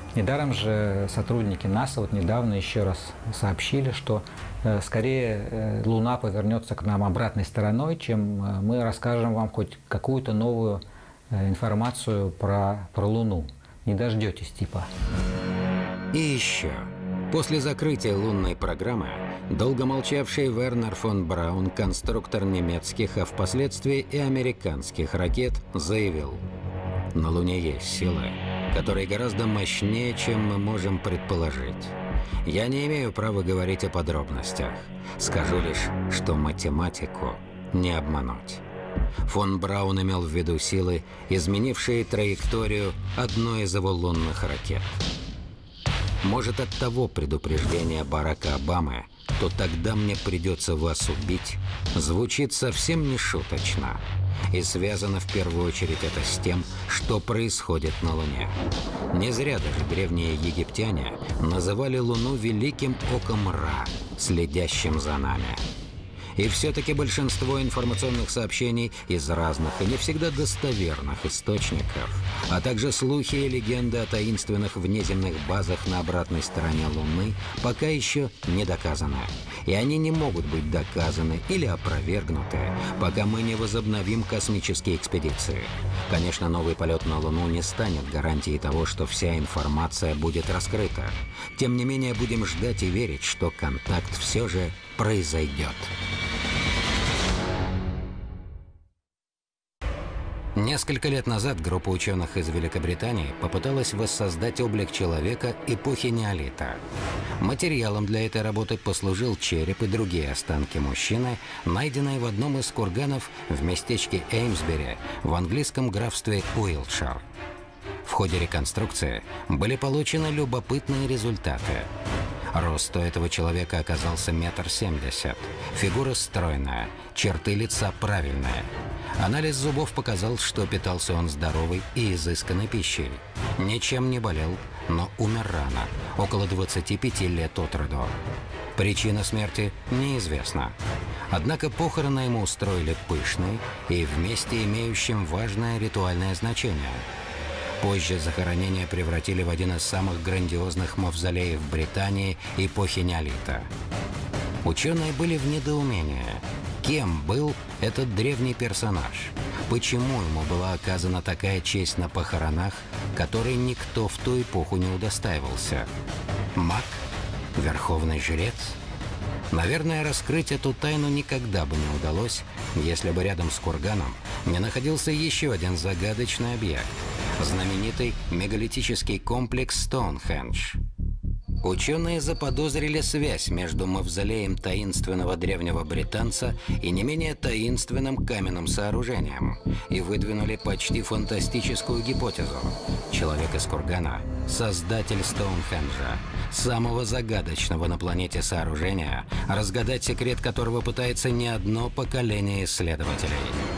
же сотрудники НАСА вот недавно еще раз сообщили, что скорее Луна повернется к нам обратной стороной, чем мы расскажем вам хоть какую-то новую информацию про Луну. Не дождетесь, типа. И еще. После закрытия лунной программы долго молчавший Вернер фон Браун, конструктор немецких, а впоследствии и американских ракет, заявил: на Луне есть силы, которые гораздо мощнее, чем мы можем предположить. Я не имею права говорить о подробностях. Скажу лишь, что математику не обмануть. Фон Браун имел в виду силы, изменившие траекторию одной из его лунных ракет. Может, от того предупреждения Барака Обамы, то тогда мне придется вас убить, звучит совсем не шуточно. И связано в первую очередь это с тем, что происходит на Луне. Не зря даже древние египтяне называли Луну великим оком Ра, следящим за нами. И все-таки большинство информационных сообщений из разных и не всегда достоверных источников, а также слухи и легенды о таинственных внеземных базах на обратной стороне Луны пока еще не доказаны. И они не могут быть доказаны или опровергнуты, пока мы не возобновим космические экспедиции. Конечно, новый полет на Луну не станет гарантией того, что вся информация будет раскрыта. Тем не менее, будем ждать и верить, что контакт все же произойдет. Несколько лет назад группа ученых из Великобритании попыталась воссоздать облик человека эпохи неолита. Материалом для этой работы послужил череп и другие останки мужчины, найденные в одном из курганов в местечке Эймсбери в английском графстве Уилтшир. В ходе реконструкции были получены любопытные результаты. Рост у этого человека оказался 1,70 м, фигура стройная, черты лица правильные. Анализ зубов показал, что питался он здоровой и изысканной пищей. Ничем не болел, но умер рано, около 25 лет от роду. Причина смерти неизвестна. Однако похороны ему устроили пышные и вместе имеющим важное ритуальное значение. Позже захоронение превратили в один из самых грандиозных мавзолеев Британии эпохи неолита. Ученые были в недоумении. Кем был этот древний персонаж? Почему ему была оказана такая честь на похоронах, которой никто в ту эпоху не удостаивался? Маг? Верховный жрец? Наверное, раскрыть эту тайну никогда бы не удалось, если бы рядом с курганом не находился еще один загадочный объект – знаменитый мегалитический комплекс Стоунхендж. Ученые заподозрили связь между мавзолеем таинственного древнего британца и не менее таинственным каменным сооружением и выдвинули почти фантастическую гипотезу. Человек из кургана – создатель Стоунхенджа, самого загадочного на планете сооружения, разгадать секрет которого пытается не одно поколение исследователей.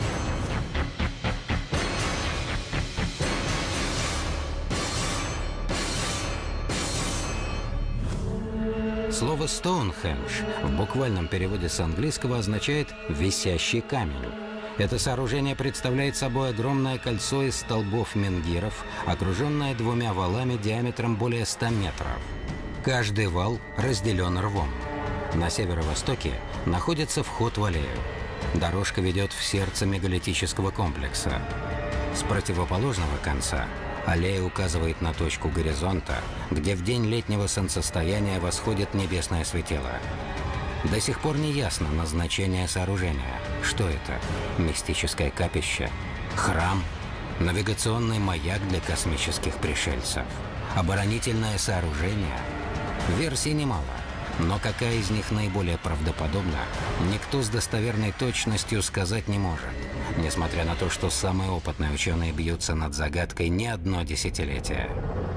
Слово «Стоунхендж» в буквальном переводе с английского означает «висящий камень». Это сооружение представляет собой огромное кольцо из столбов менгиров, окруженное двумя валами диаметром более 100 метров. Каждый вал разделен рвом. На северо-востоке находится вход в аллею. Дорожка ведет в сердце мегалитического комплекса. С противоположного конца аллея указывает на точку горизонта, где в день летнего солнцестояния восходит небесное светило. До сих пор не ясно назначение сооружения. Что это? Мистическое капище? Храм? Навигационный маяк для космических пришельцев? Оборонительное сооружение? Версий немало. Но какая из них наиболее правдоподобна, никто с достоверной точностью сказать не может, несмотря на то, что самые опытные ученые бьются над загадкой не одно десятилетие.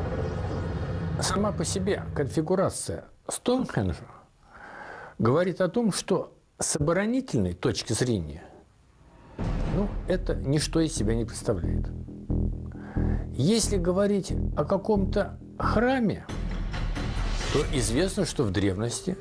Сама по себе конфигурация Стоунхенджа говорит о том, что с оборонительной точки зрения, это ничто из себя не представляет. Если говорить о каком-то храме, то известно, что в древности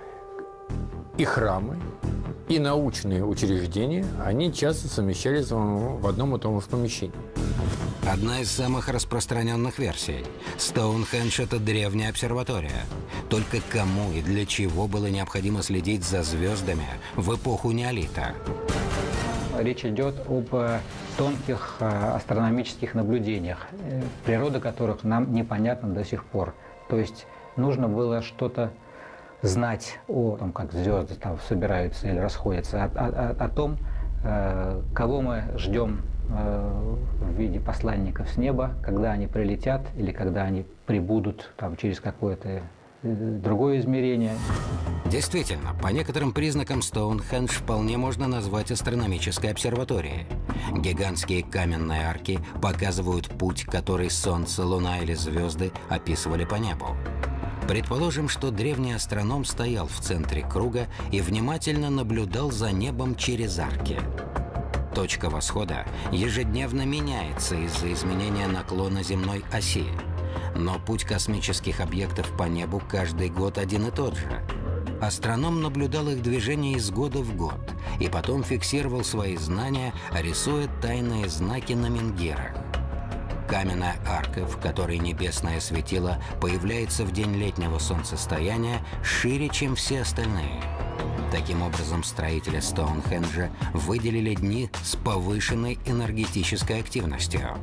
и храмы, и научные учреждения, они часто совмещались в одном и том же помещении. Одна из самых распространенных версий. Стоунхендж – это древняя обсерватория. Только кому и для чего было необходимо следить за звездами в эпоху неолита? Речь идет об тонких астрономических наблюдениях, природа которых нам непонятна до сих пор. То есть нужно было что-то знать о том, как звезды там собираются или расходятся, о том, кого мы ждем в виде посланников с неба, когда они прилетят или когда они прибудут там, через какое-то другое измерение. Действительно, по некоторым признакам Стоунхендж вполне можно назвать астрономической обсерваторией. Гигантские каменные арки показывают путь, который Солнце, Луна или звезды описывали по небу. Предположим, что древний астроном стоял в центре круга и внимательно наблюдал за небом через арки. Точка восхода ежедневно меняется из-за изменения наклона земной оси. Но путь космических объектов по небу каждый год один и тот же. Астроном наблюдал их движение из года в год и потом фиксировал свои знания, рисуя тайные знаки на менгирах. Каменная арка, в которой небесное светило появляется в день летнего солнцестояния, шире, чем все остальные. Таким образом, строители Стоунхенджа выделили дни с повышенной энергетической активностью.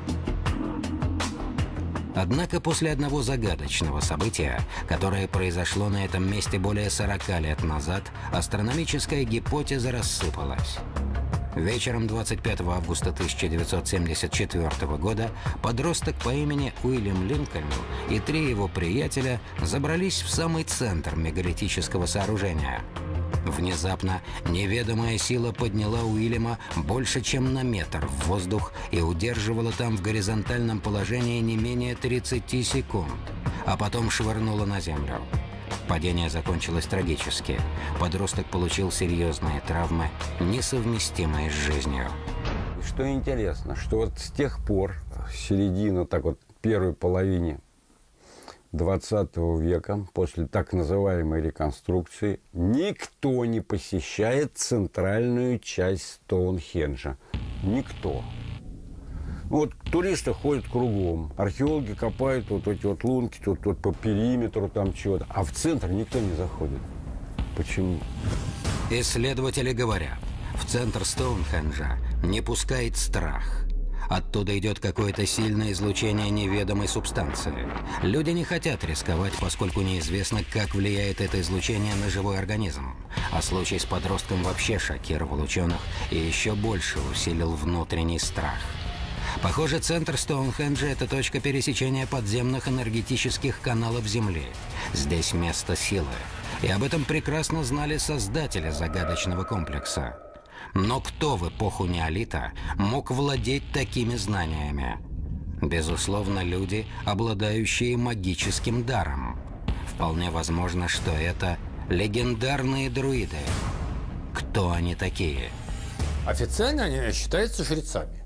Однако после одного загадочного события, которое произошло на этом месте более 40 лет назад, астрономическая гипотеза рассыпалась. Вечером 25 августа 1974 года подросток по имени Уильям Линкольн и 3 его приятеля забрались в самый центр мегалитического сооружения. Внезапно неведомая сила подняла Уильяма больше, чем на метр в воздух и удерживала там в горизонтальном положении не менее 30 секунд, а потом швырнула на землю. Падение закончилось трагически. Подросток получил серьезные травмы, несовместимые с жизнью. Что интересно, что вот с тех пор, середина, первой половине 20 века, после так называемой реконструкции, никто не посещает центральную часть Стоунхенджа. Никто. Вот туристы ходят кругом, археологи копают вот эти вот лунки, тут по периметру там чего-то, а в центр никто не заходит. Почему? Исследователи говорят, в центр Стоунхенджа не пускает страх. Оттуда идет какое-то сильное излучение неведомой субстанции. Люди не хотят рисковать, поскольку неизвестно, как влияет это излучение на живой организм. А случай с подростком вообще шокировал ученых и еще больше усилил внутренний страх. Похоже, центр Стоунхенджа – это точка пересечения подземных энергетических каналов Земли. Здесь место силы. И об этом прекрасно знали создатели загадочного комплекса. Но кто в эпоху неолита мог владеть такими знаниями? Безусловно, люди, обладающие магическим даром. Вполне возможно, что это легендарные друиды. Кто они такие? Официально они считаются жрецами.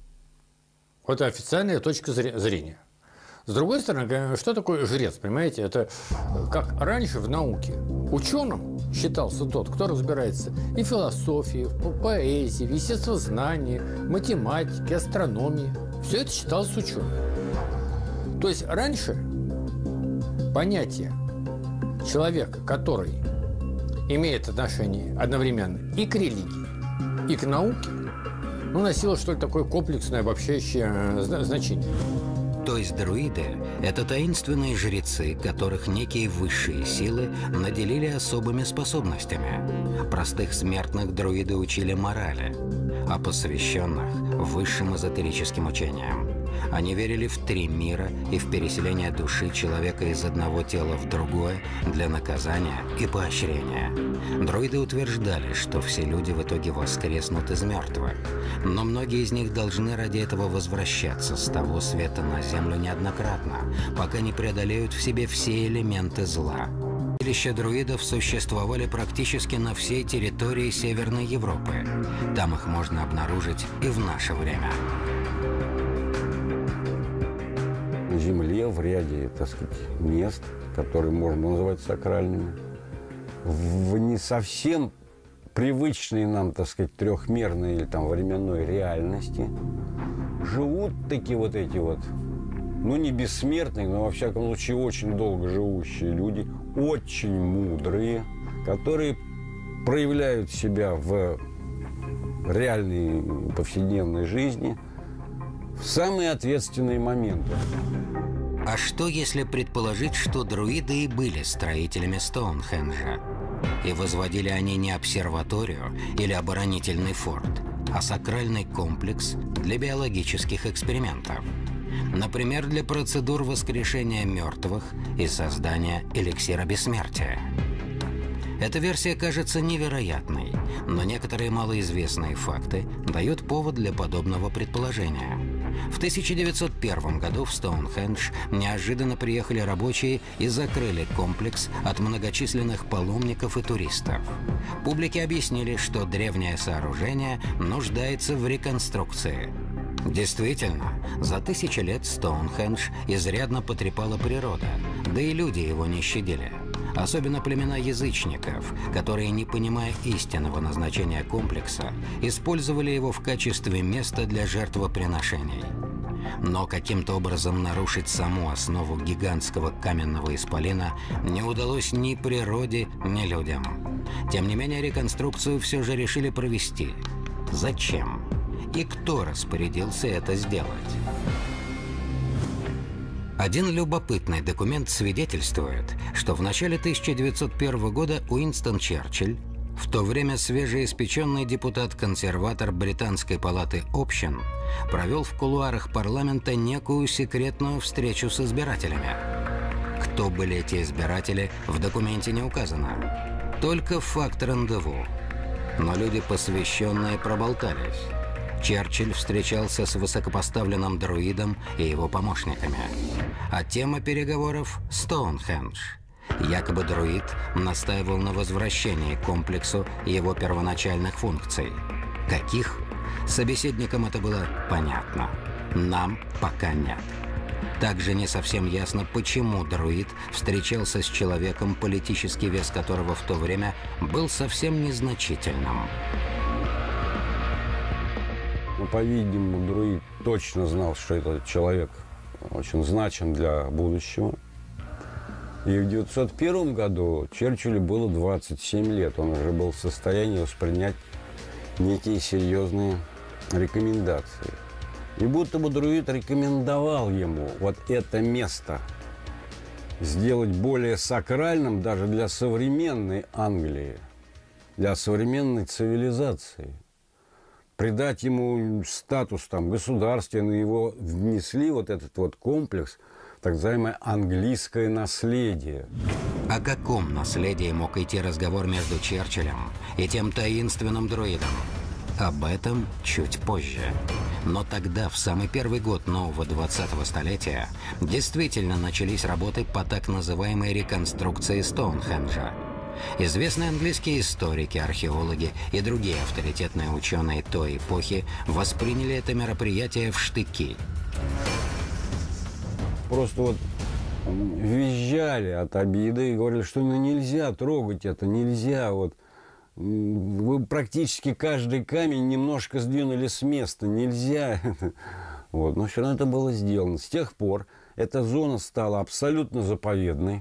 Вот это официальная точка зрения. С другой стороны, что такое жрец, понимаете? Это как раньше в науке. Ученым считался тот, кто разбирается и в философии, в поэзии, в естествознании, математике, астрономии. Все это считалось ученым. То есть раньше понятие человека, который имеет отношение одновременно и к религии, и к науке, ну, носило, что ли, такое комплексное обобщающее значение. То есть друиды – это таинственные жрецы, которых некие высшие силы наделили особыми способностями. Простых смертных друиды учили морали, а посвященных – высшим эзотерическим учениям. Они верили в 3 мира и в переселение души человека из одного тела в другое для наказания и поощрения. Друиды утверждали, что все люди в итоге воскреснут из мертвых, но многие из них должны ради этого возвращаться с того света на землю неоднократно, пока не преодолеют в себе все элементы зла. Святилища друидов существовали практически на всей территории Северной Европы. Там их можно обнаружить и в наше время. На Земле в ряде, так сказать, мест, которые можно назвать сакральными, в не совсем привычной нам, так сказать, трехмерной или там временной реальности живут такие вот эти вот, ну, не бессмертные, но, во всяком случае, очень долго живущие люди, очень мудрые, которые проявляют себя в реальной повседневной жизни в самые ответственные моменты. А что, если предположить, что друиды и были строителями Стоунхенджа? И возводили они не обсерваторию или оборонительный форт, а сакральный комплекс для биологических экспериментов. Например, для процедур воскрешения мертвых и создания эликсира бессмертия. Эта версия кажется невероятной, но некоторые малоизвестные факты дают повод для подобного предположения. В 1901 году в Стоунхендж неожиданно приехали рабочие и закрыли комплекс от многочисленных паломников и туристов. Публике объяснили, что древнее сооружение нуждается в реконструкции. Действительно, за 1000 лет Стоунхендж изрядно потрепала природа, да и люди его не щадили. Особенно племена язычников, которые, не понимая истинного назначения комплекса, использовали его в качестве места для жертвоприношений. Но каким-то образом нарушить саму основу гигантского каменного исполина не удалось ни природе, ни людям. Тем не менее, реконструкцию все же решили провести. Зачем? И кто распорядился это сделать? Один любопытный документ свидетельствует, что в начале 1901 года Уинстон Черчилль, в то время свежеиспеченный депутат-консерватор Британской палаты общин, провел в кулуарах парламента некую секретную встречу с избирателями. Кто были эти избиратели, в документе не указано. Только факт рандеву. Но люди, посвященные, проболтались. Черчилль встречался с высокопоставленным друидом и его помощниками. А тема переговоров – Стоунхендж. Якобы друид настаивал на возвращении к комплексу его первоначальных функций. Каких? Собеседникам это было понятно. Нам пока нет. Также не совсем ясно, почему друид встречался с человеком, политический вес которого в то время был совсем незначительным. Ну, по-видимому, друид точно знал, что этот человек очень значим для будущего. И в 1901 году Черчиллю было 27 лет. Он уже был в состоянии воспринять некие серьезные рекомендации. И будто бы друид рекомендовал ему вот это место сделать более сакральным даже для современной Англии, для современной цивилизации. Придать ему статус там государственный, его внесли вот этот вот комплекс, так называемое английское наследие. О каком наследии мог идти разговор между Черчиллем и тем таинственным друидом? Об этом чуть позже. Но тогда, в самый первый год нового 20-го столетия, действительно начались работы по так называемой реконструкции Стоунхенджа. Известные английские историки, археологи и другие авторитетные ученые той эпохи восприняли это мероприятие в штыки. Просто вот визжали от обиды и говорили, что ну, нельзя трогать это, нельзя. Вот. Вы практически каждый камень немножко сдвинули с места, нельзя. Вот. Но все равно это было сделано. С тех пор эта зона стала абсолютно заповедной.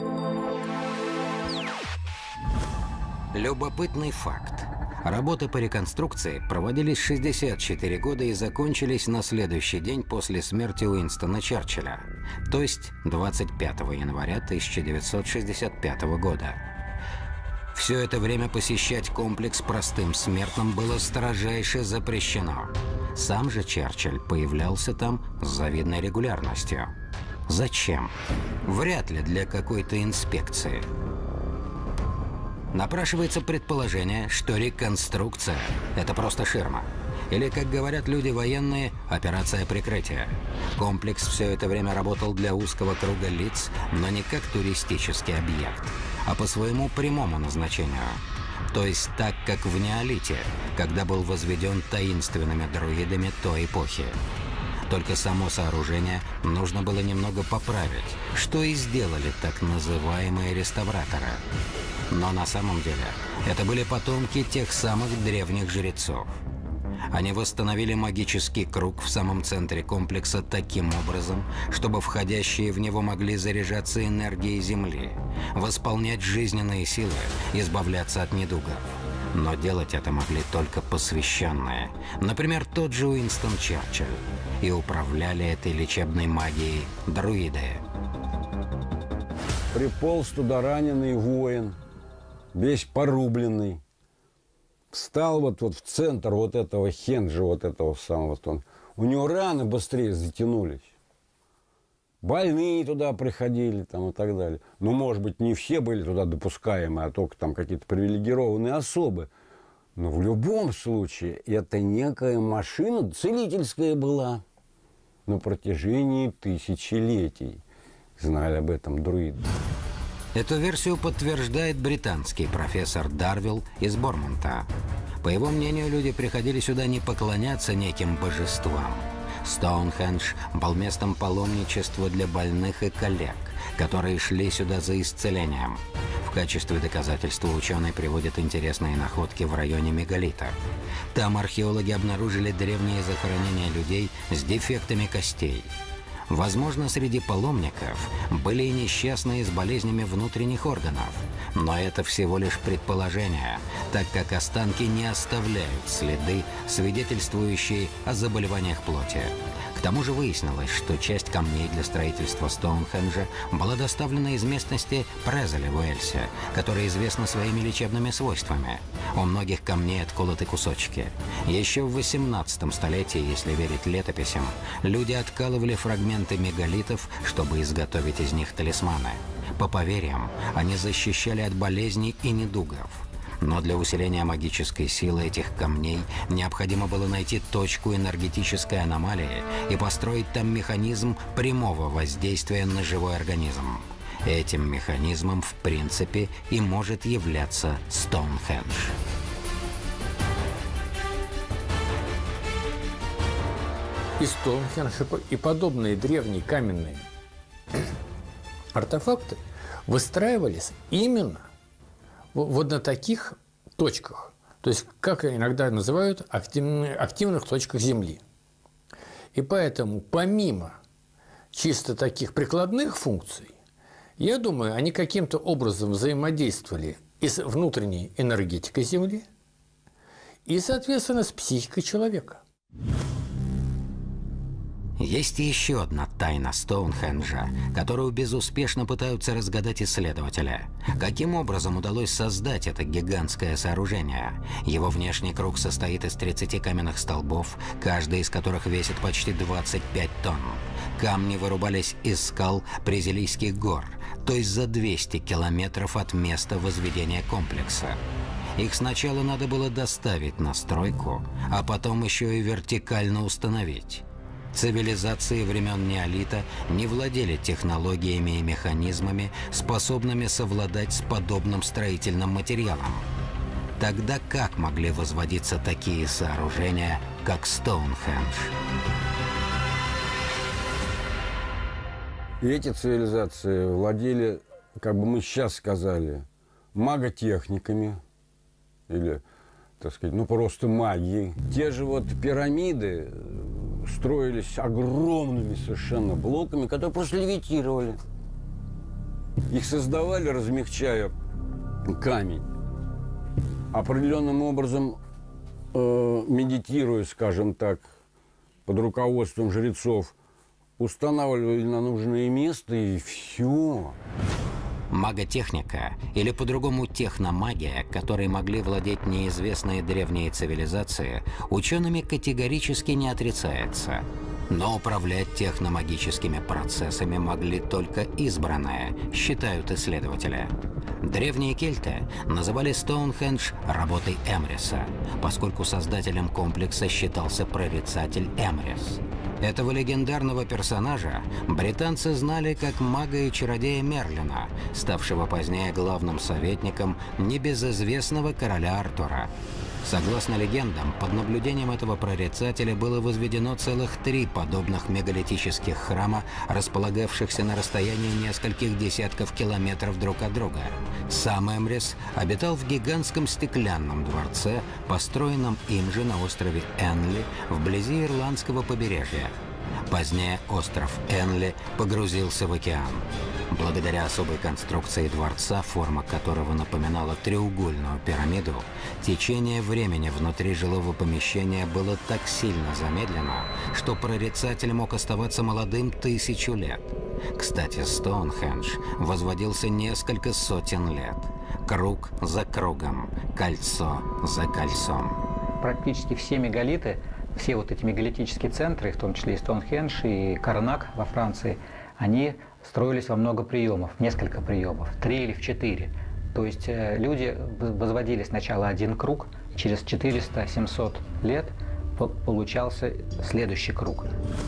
Любопытный факт. Работы по реконструкции проводились 64 года и закончились на следующий день после смерти Уинстона Черчилля, то есть 25 января 1965 года. Все это время посещать комплекс простым смертным было строжайше запрещено. Сам же Черчилль появлялся там с завидной регулярностью. Зачем? Вряд ли для какой-то инспекции. Напрашивается предположение, что реконструкция – это просто ширма. Или, как говорят люди военные, операция прикрытия. Комплекс все это время работал для узкого круга лиц, но не как туристический объект, а по своему прямому назначению. То есть так, как в неолите, когда был возведен таинственными друидами той эпохи. Только само сооружение нужно было немного поправить, что и сделали так называемые реставраторы. Но на самом деле это были потомки тех самых древних жрецов. Они восстановили магический круг в самом центре комплекса таким образом, чтобы входящие в него могли заряжаться энергией Земли, восполнять жизненные силы, избавляться от недугов. Но делать это могли только посвященные, например, тот же Уинстон Черчилль, и управляли этой лечебной магией друиды. Приполз туда раненый воин, весь порубленный. Встал вот в центр вот этого хенджа, вот этого самого. У него раны быстрее затянулись. Больные туда приходили там, и так далее. Ну, может быть, не все были туда допускаемы, а только там какие-то привилегированные особы. Но в любом случае это некая машина целительская была на протяжении тысячелетий. Знали об этом друиды. Эту версию подтверждает британский профессор Дарвилл из Бормонта. По его мнению, люди приходили сюда не поклоняться неким божествам. Стоунхендж был местом паломничества для больных и коллег, которые шли сюда за исцелением. В качестве доказательства ученые приводят интересные находки в районе мегалитов. Там археологи обнаружили древние захоронения людей с дефектами костей. Возможно, среди паломников были и несчастные с болезнями внутренних органов. Но это всего лишь предположение, так как останки не оставляют следы, свидетельствующие о заболеваниях плоти. К тому же выяснилось, что часть камней для строительства Стоунхенджа была доставлена из местности Презели в Уэльсе, которая известна своими лечебными свойствами. У многих камней отколоты кусочки. Еще в 18 столетии, если верить летописям, люди откалывали фрагменты мегалитов, чтобы изготовить из них талисманы. По поверьям, они защищали от болезней и недугов. Но для усиления магической силы этих камней необходимо было найти точку энергетической аномалии и построить там механизм прямого воздействия на живой организм. Этим механизмом, в принципе, и может являться Стоунхендж. И Стоунхендж, и подобные древние каменные артефакты выстраивались именно вот на таких точках, то есть, как иногда называют, активных точках Земли. И поэтому, помимо чисто таких прикладных функций, я думаю, они каким-то образом взаимодействовали и с внутренней энергетикой Земли, и, соответственно, с психикой человека. Есть еще одна тайна Стоунхенджа, которую безуспешно пытаются разгадать исследователи. Каким образом удалось создать это гигантское сооружение? Его внешний круг состоит из 30 каменных столбов, каждый из которых весит почти 25 тонн. Камни вырубались из скал Презелийских гор, то есть за 200 километров от места возведения комплекса. Их сначала надо было доставить на стройку, а потом еще и вертикально установить. Цивилизации времен неолита не владели технологиями и механизмами, способными совладать с подобным строительным материалом. Тогда как могли возводиться такие сооружения, как Стоунхендж? И эти цивилизации владели, как бы мы сейчас сказали, маготехниками или, так сказать, ну просто магией. Те же вот пирамиды строились огромными совершенно блоками, которые просто левитировали. Их создавали, размягчая камень. Определенным образом, медитируя, скажем так, под руководством жрецов, устанавливали на нужное место, и все. Маготехника, или по-другому техномагия, которой могли владеть неизвестные древние цивилизации, учеными категорически не отрицается. Но управлять техномагическими процессами могли только избранные, считают исследователи. Древние кельты называли Стоунхендж работой Эмриса, поскольку создателем комплекса считался прорицатель Эмрис. Этого легендарного персонажа британцы знали как мага и чародея Мерлина, ставшего позднее главным советником небезызвестного короля Артура. Согласно легендам, под наблюдением этого прорицателя было возведено целых 3 подобных мегалитических храма, располагавшихся на расстоянии нескольких десятков километров друг от друга. Сам Эмрис обитал в гигантском стеклянном дворце, построенном им же на острове Энли, вблизи ирландского побережья. Позднее остров Энли погрузился в океан. Благодаря особой конструкции дворца, форма которого напоминала треугольную пирамиду, течение времени внутри жилого помещения было так сильно замедлено, что прорицатель мог оставаться молодым 1000 лет. Кстати, Стоунхендж возводился несколько сотен лет. Круг за кругом, кольцо за кольцом. Практически все мегалиты, все вот эти мегалитические центры, в том числе и Стоунхендж, и Карнак во Франции, они строились во много приемов, несколько приемов, 3 или в 4. То есть люди возводили сначала один круг, через 400-700 лет получался следующий круг.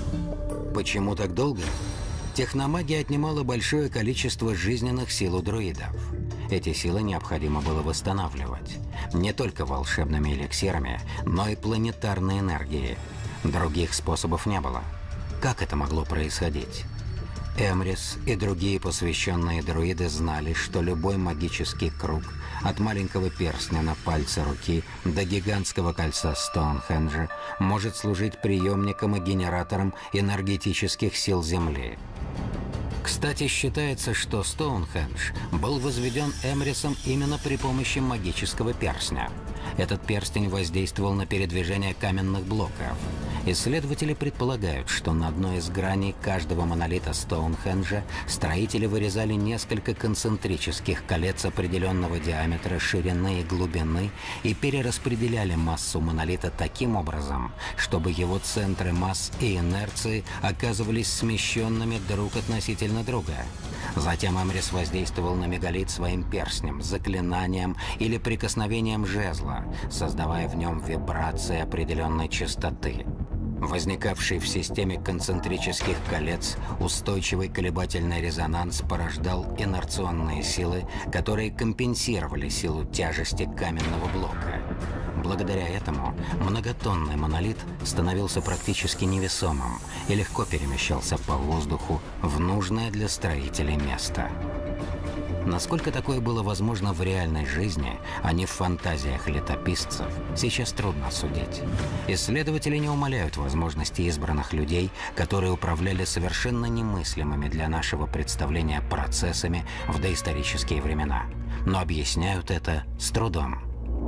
Почему так долго? Техномагия отнимала большое количество жизненных сил у друидов. Эти силы необходимо было восстанавливать. Не только волшебными эликсирами, но и планетарной энергией. Других способов не было. Как это могло происходить? Эмрис и другие посвященные друиды знали, что любой магический круг, от маленького перстня на пальце руки до гигантского кольца Стоунхенджа, может служить приемником и генератором энергетических сил Земли. Кстати, считается, что Стоунхендж был возведен Эмрисом именно при помощи магического перстня. Этот перстень воздействовал на передвижение каменных блоков. Исследователи предполагают, что на одной из граней каждого монолита Стоунхенджа строители вырезали несколько концентрических колец определенного диаметра, ширины и глубины и перераспределяли массу монолита таким образом, чтобы его центры масс и инерции оказывались смещенными друг относительно друга. Затем Эмрис воздействовал на мегалит своим перстнем, заклинанием или прикосновением жезла, создавая в нем вибрации определенной частоты. Возникавший в системе концентрических колец устойчивый колебательный резонанс порождал инерционные силы, которые компенсировали силу тяжести каменного блока. Благодаря этому многотонный монолит становился практически невесомым и легко перемещался по воздуху в нужное для строителей место. Насколько такое было возможно в реальной жизни, а не в фантазиях летописцев, сейчас трудно судить. Исследователи не умаляют возможности избранных людей, которые управляли совершенно немыслимыми для нашего представления процессами в доисторические времена, но объясняют это с трудом.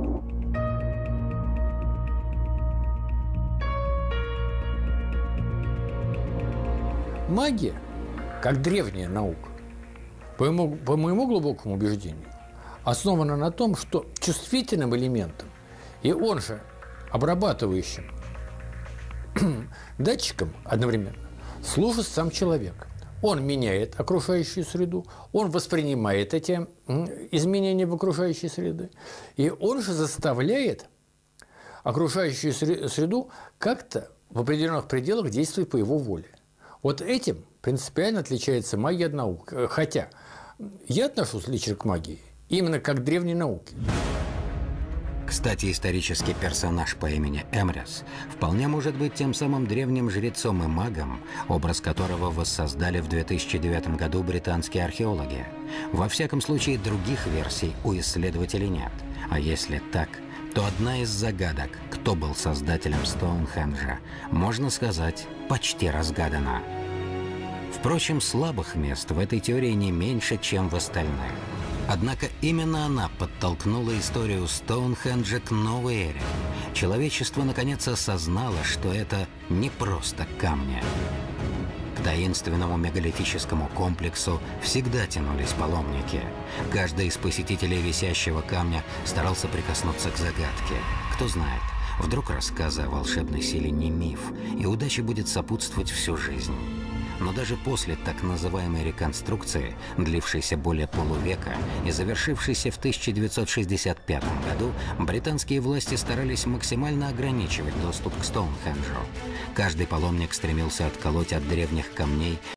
Магия, как древняя наука, по моему глубокому убеждению, основана на том, что чувствительным элементом, и он же обрабатывающим датчиком одновременно, служит сам человек. Он меняет окружающую среду, он воспринимает эти изменения в окружающей среде, и он же заставляет окружающую среду как-то в определенных пределах действовать по его воле. Вот этим принципиально отличается магия от науки. Хотя я отношусь лично к магии именно как к древней науке. Кстати, исторический персонаж по имени Эмрис вполне может быть тем самым древним жрецом и магом, образ которого воссоздали в 2009 году британские археологи. Во всяком случае, других версий у исследователей нет. А если так, то одна из загадок, кто был создателем Стоунхенджа, можно сказать, почти разгадано. Впрочем, слабых мест в этой теории не меньше, чем в остальных. Однако именно она подтолкнула историю Стоунхенджа к новой эре. Человечество наконец осознало, что это не просто камни. К таинственному мегалитическому комплексу всегда тянулись паломники. Каждый из посетителей висящего камня старался прикоснуться к загадке. Кто знает, вдруг рассказы о волшебной силе не миф, и удача будет сопутствовать всю жизнь. Но даже после так называемой реконструкции, длившейся более полувека и завершившейся в 1965 году, британские власти старались максимально ограничивать доступ к Стоунхенджу. Каждый паломник стремился отколоть от древних камней